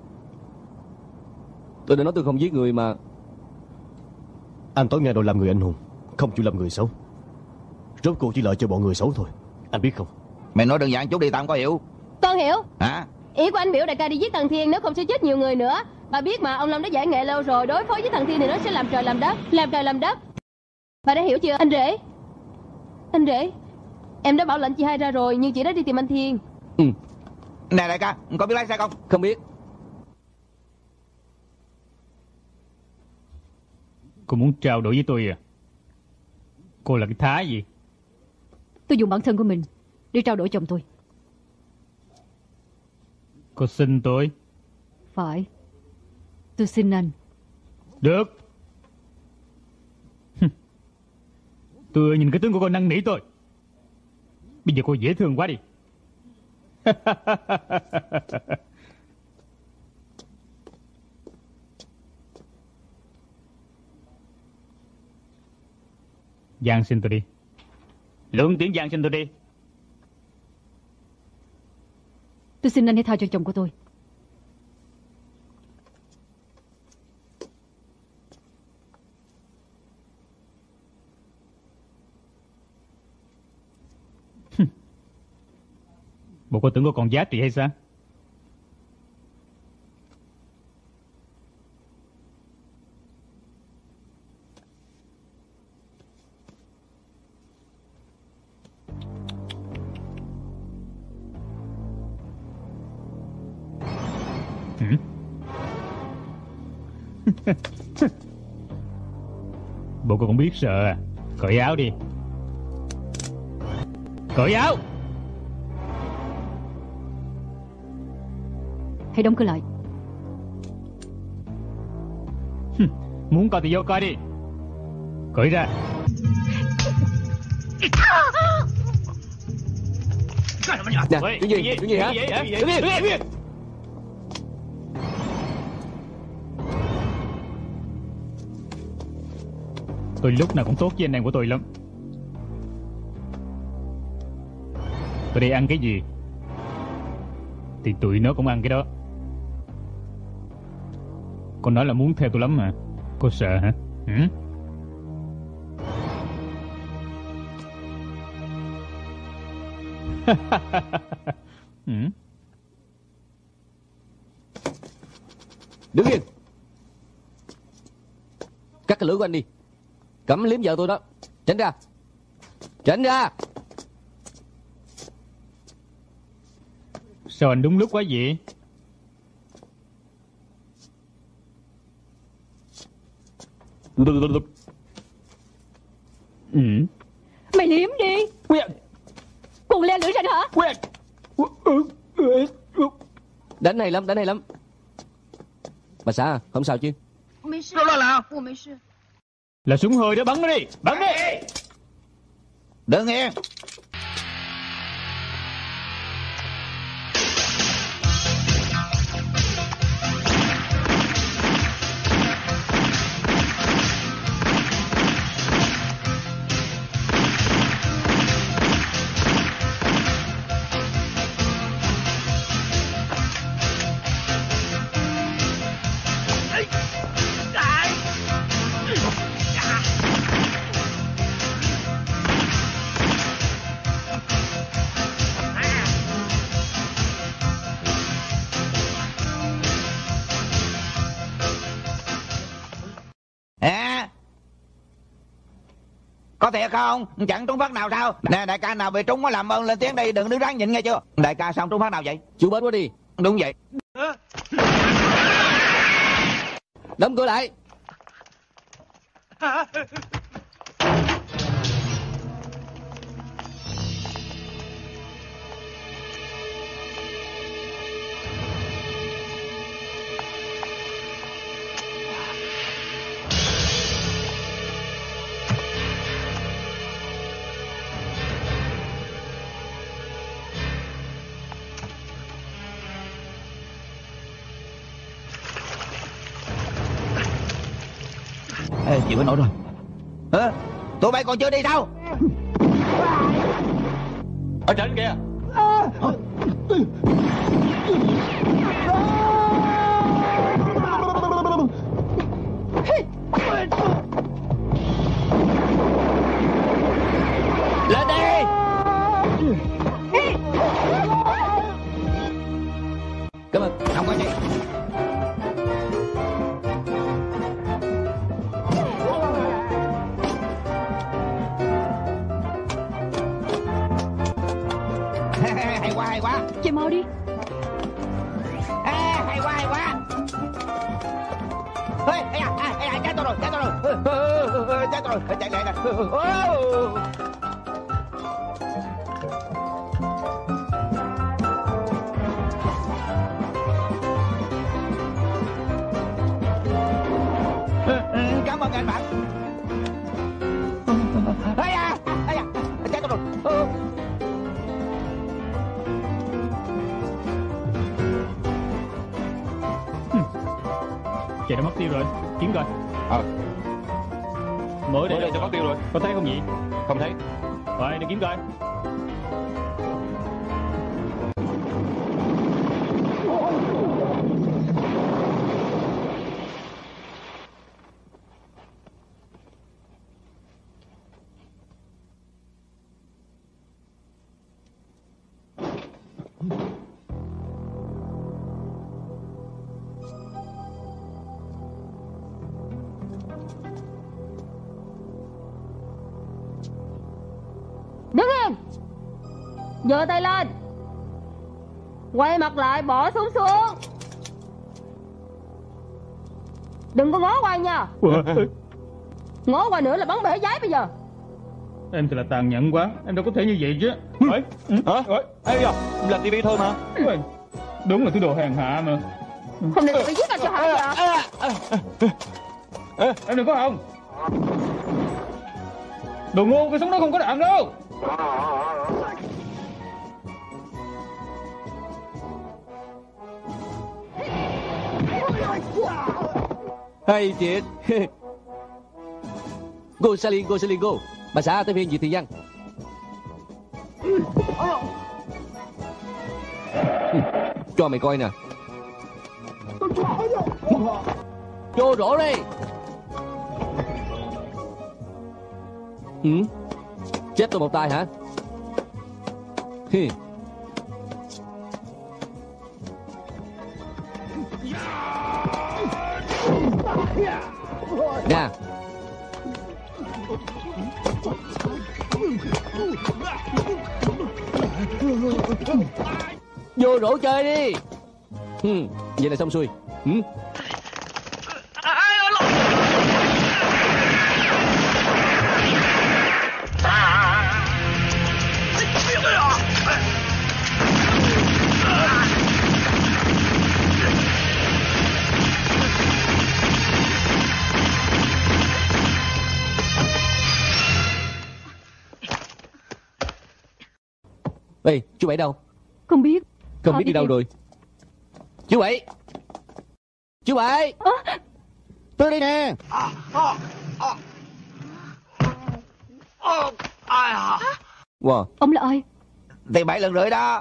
Tôi đã nói tôi không giết người mà. Anh tối ngày đòi làm người anh hùng, không chịu làm người xấu. Rốt cuộc chỉ lợi cho bọn người xấu thôi. Anh biết không? Mày nói đơn giản chút đi, tao không có hiểu. Con hiểu. Hả? Ý của anh biểu đại ca đi giết thằng Thiên, nếu không sẽ chết nhiều người nữa. Bà biết mà, ông Lâm đã giải nghệ lâu rồi. Đối phó với thằng Thiên thì nó sẽ làm trời làm đất. Làm trời làm đất. Bà đã hiểu chưa? Anh rể. Anh rể, em đã bảo lệnh chị hai ra rồi, nhưng chị đã đi tìm anh Thiên. Ừ. Nè đại ca, có biết lái xe không? Không biết. Cô muốn trao đổi với tôi à? Cô là cái thá gì? Tôi dùng bản thân của mình để trao đổi chồng tôi. Cô xin tôi? Phải. Tôi xin anh. Được. Tôi nhìn cái tướng của cô năn nỉ tôi. Bây giờ cô dễ thương quá đi. Giang xin tôi đi. Lượng tiếng Giang xin tôi đi. Tôi xin anh hãy tha cho chồng của tôi. Bộ cô tưởng cô còn giá trị hay sao? Ừ. Bộ cô cũng biết sợ à? Cởi áo đi. Cởi áo. Hãy đóng cửa lại. Muốn coi thì vô coi đi. Cởi ra. Nè, chuyện gì? Chuyện gì hả? Đứng yên, đứng yên. Tôi lúc nào cũng tốt với anh em của tôi lắm. Tôi đi ăn cái gì thì tụi nó cũng ăn cái đó. Cô nói là muốn theo tôi lắm mà. Cô sợ hả? Ừ? Ừ? Đứng yên. Cắt cái lưỡi của anh đi. Cấm liếm vợ tôi đó. Tránh ra. Tránh ra. Sao anh đúng lúc quá vậy? Ừ. Mày liếm đi. Cuồng le lưỡi ra nữa hả? Đánh hay lắm, đánh hay lắm. Bà xã, không sao chứ? Là súng hơi đó, bắn nó đi. Bắn đi. Đừng yên. Có thiệt không? Chẳng trúng phát nào sao? Nè đại ca nào bị trúng có làm ơn lên tiếng đi, đừng đứng ráng nhịn nghe chưa? Đại ca sao trúng phát nào vậy? Chú bến quá đi. Đúng vậy. Đóng cửa lại. Ê, chịu cái nổi rồi. Hả? Tụi bay còn chưa đi sao? Ở trên kìa. Lên đi. Cảm ơn. Không có gì. hay quá. Chạy mau đi. À, hay quá hay quá. Ê, ê, ê, ê, ê, chết tôi rồi, chết tôi rồi. Chết tôi rồi, chạy lại nè. Cảm ơn anh bạn. Ây da, ây da, chết tôi rồi. Chạy đã mất tiêu rồi, kiếm coi. Ờ. Mới đây đây cho mất tiêu rồi. Có thấy không nhỉ? Không thấy. Rồi, đi kiếm coi. Đứng im. Giơ tay lên. Quay mặt lại, bỏ súng xuống. Đừng có ngó qua nha. Ngó qua nữa là bắn bể giấy bây giờ. Em thì là tàn nhẫn quá, em đâu có thể như vậy chứ. Ơi, hả? Ê giờ, làm tivi thôi mà. Đúng là thứ đồ hèn hạ mà. Hôm nay tôi phải giết anh cho hả vậy? Em đừng có hòng. Đồ ngu, cái súng đó không có đạn đâu. Hay thiệt. Go Salin, go Salin, go. Bà xã tới phiên Diệt Thị Văn. Cho mày coi nè. Vô rổ đi. Ừ? Chết tôi một tay hả? Hi. Nè. Vô rổ chơi đi. Ừ, vậy là xong xuôi. Ừ? Ê, chú Bảy đâu? Không biết. Không Họ biết đi đâu tìm. rồi. Chú Bảy. Chú Bảy. À. Tôi đây nè. Wow. Ông là ai? Thì bảy lần rưỡi đó.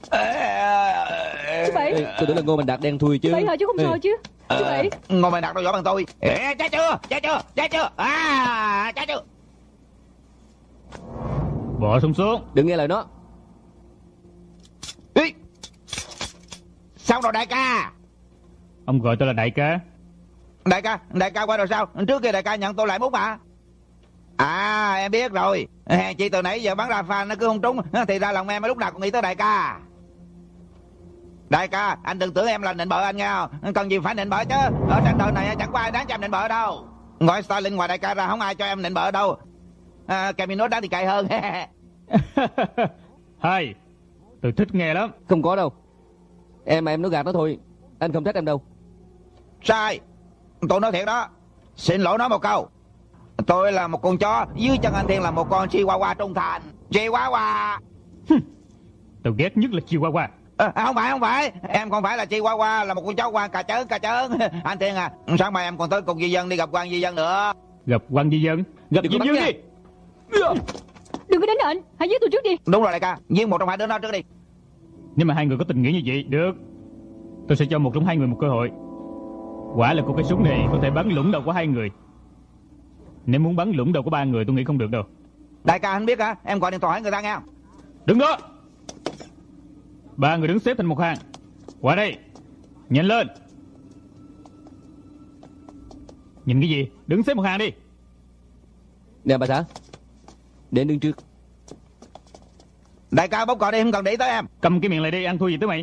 Chú Bảy. Ê, tôi tưởng là Ngô Mạnh Đạt đen thui chứ. Chú Bảy hả chứ không Ê. sao chứ. Chú Bảy. Ngồi mày đặt đâu võ bằng tôi. Ê, chết chưa, chết chưa, chết chưa. À, chết chưa. Bỏ súng xuống. Đừng nghe lời nó. Ý. Sao rồi đại ca? Ông gọi tôi là đại ca. Đại ca, đại ca qua rồi sao? Trước kia đại ca nhận tôi lại mút mà. À, em biết rồi. Hèn chi từ nãy giờ bắn ra phan nó cứ không trúng. Thì ra lòng em lúc nào cũng nghĩ tới đại ca. Đại ca, anh đừng tưởng em là nịnh bợ anh nghe không? Cần gì phải nịnh bợ chứ. Ở trên đời này chẳng có ai đáng cho em nịnh bợ đâu. Ngoài Stalin ngoài đại ca ra không ai cho em nịnh bợ đâu. À, Caminot đáng thì cay hơn. Hay, tôi thích nghe lắm. Không có đâu. Em mà em nói gạt nó thôi. Anh không trách em đâu. Sai. Tôi nói thiệt đó. Xin lỗi nói một câu. Tôi là một con chó, dưới chân anh Thiên là một con Chihuahua trung thành. Chihuahua. Tôi ghét nhất là Chihuahua. À, không phải không phải, em không phải là Chihuahua, là một con chó quan cà chớn cà chớn. Anh Thiên à, sáng mai em còn tới cục di dân đi gặp quan di dân nữa. Gặp quan di dân? Gặp di dân đi. Đừng có đánh anh, hãy giết tôi trước đi. Đúng rồi đại ca, giết một trong hai đứa nó trước đi. Nếu mà hai người có tình nghĩa như vậy, được. Tôi sẽ cho một trong hai người một cơ hội. Quả là con cái súng này có thể bắn lũng đầu của hai người. Nếu muốn bắn lũng đầu của ba người tôi nghĩ không được đâu. Đại ca anh biết hả, em gọi điện thoại hỏi người ta nghe. Đứng đó. Ba người đứng xếp thành một hàng. Qua đây. Nhanh lên. Nhìn cái gì? Đứng xếp một hàng đi. Nè bà xã, để đứng trước. Đại ca bóp cò đi, không cần để ý tới em. Cầm cái miệng lại đi, ăn thua gì tới mày.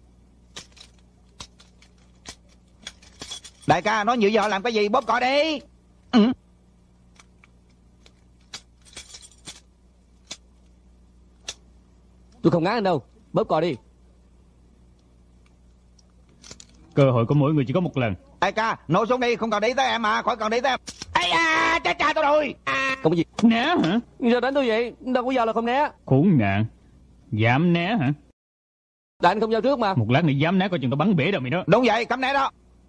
Đại ca nói nhiều với họ làm cái gì, bóp cò đi. Ừ. Tôi không ngán anh đâu, bóp cò đi. Cơ hội của mỗi người chỉ có một lần. Đại ca nổ súng đi, không cần để ý tới em mà, khỏi cần để ý tới em. Ây da, chết cha tôi rồi. À. Không có gì. Né hả? Sao đánh tôi vậy? Đâu có vào là không né. Khốn nạn. Dám né hả? Tại anh không giao trước mà. Một lát nữa dám né coi chừng tao bắn bể đầu mày đó. Đúng vậy, cấm né đó.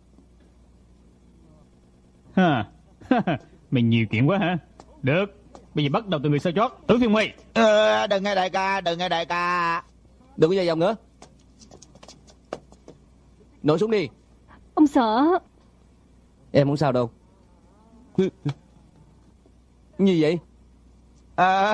Ha. Mày nhiều chuyện quá hả? Được, bây giờ bắt đầu từ người sơ chót. Tử Phiên Nguy. Ờ, đừng nghe đại ca, đừng nghe đại ca. Đừng có dài dòng nữa. Nổ súng đi. Ông sợ. Em không sao đâu. Như vậy? À,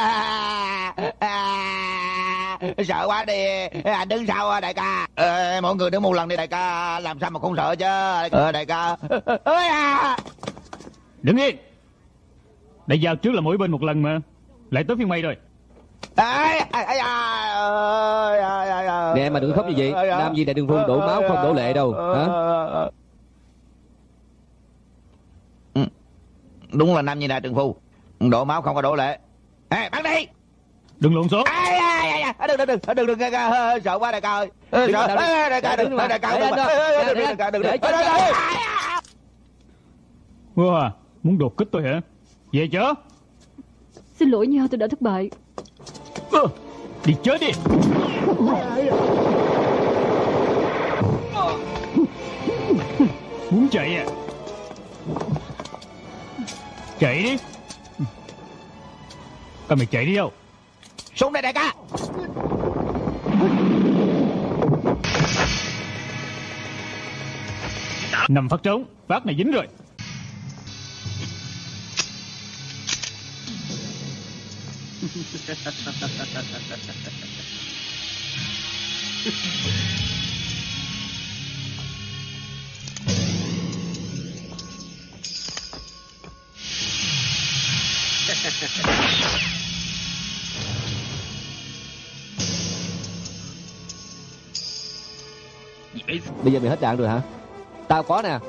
à, sợ quá đi. Anh đứng sau à, đại ca. À, mọi người đứng một lần đi đại ca. Làm sao mà không sợ chứ. À, đại ca. À. Đứng yên. Đã giao trước là mỗi bên một lần mà. Lại tới phiên mày rồi. Nè mà đừng khóc như vậy. Làm gì đại đường phương đổ máu không đổ lệ đâu hả? Đúng là nam nhi đại trường phu, đổ máu không có đổ lệ. Ê, bắn đi. Đừng lộn xộn. Đừng đừng đừng đừng đừng sợ quá đại ca ơi. Sợ đại ca đừng đại ca đừng đại ca đừng đừng. Wow, muốn đột kích tôi hả? Về chớ. Xin lỗi nhau, tôi đã thất bại. Ừ, đi chết đi. Muốn chạy à? Chạy đi. Coi mày chạy đi đâu. Xuống đây đại ca. Nằm phát trống. Phát này dính rồi. Bây giờ mày hết đạn rồi hả? Tao có nè.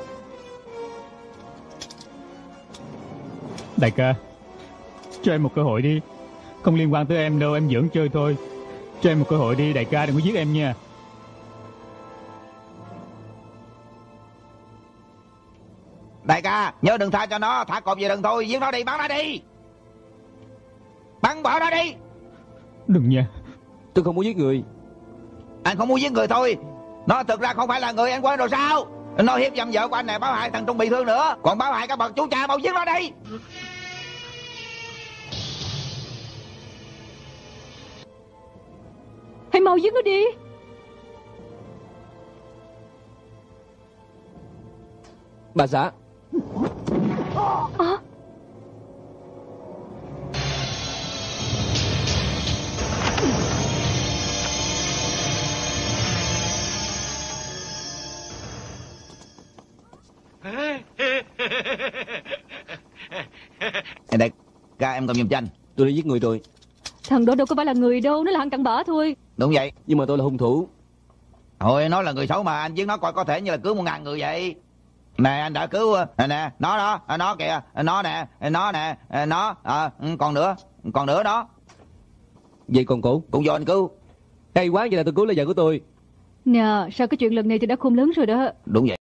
Đại ca, cho em một cơ hội đi. Không liên quan tới em đâu, em giỡn chơi thôi. Cho em một cơ hội đi, đại ca đừng có giết em nha. Đại ca, nhớ đừng tha cho nó, thả cọp về đừng thôi, giết nó đi, bắn nó đi. Bắn bỏ nó đi. Đừng nha. Tôi không muốn giết người. Anh không muốn giết người thôi. Nó thực ra không phải là người, anh quên rồi sao? Nó hiếp dâm vợ của anh này, báo hại thằng Trung bị thương nữa. Còn báo hại cả bậc chú cha, mau giết nó đi. Hãy mau giết nó đi. Bà xã. À. Đại ca, em cầm giùm cho anh. Tôi đã giết người rồi. Thằng đó đâu có phải là người đâu, nó là thằng cặn bã thôi. Đúng vậy. Nhưng mà tôi là hung thủ. Thôi, nó là người xấu mà, anh giết nó coi có thể như là cứu một ngàn người vậy. Nè, anh đã cứu, nè, nè, nó đó, nó kìa, nó nè, nó nè, nó, à, còn nữa, còn nữa đó. Vậy còn cổ? Cũng do anh cứu. Hay quá, vậy là tôi cứu là vợ của tôi. Nè, sao cái chuyện lần này thì đã khôn lớn rồi đó. Đúng vậy.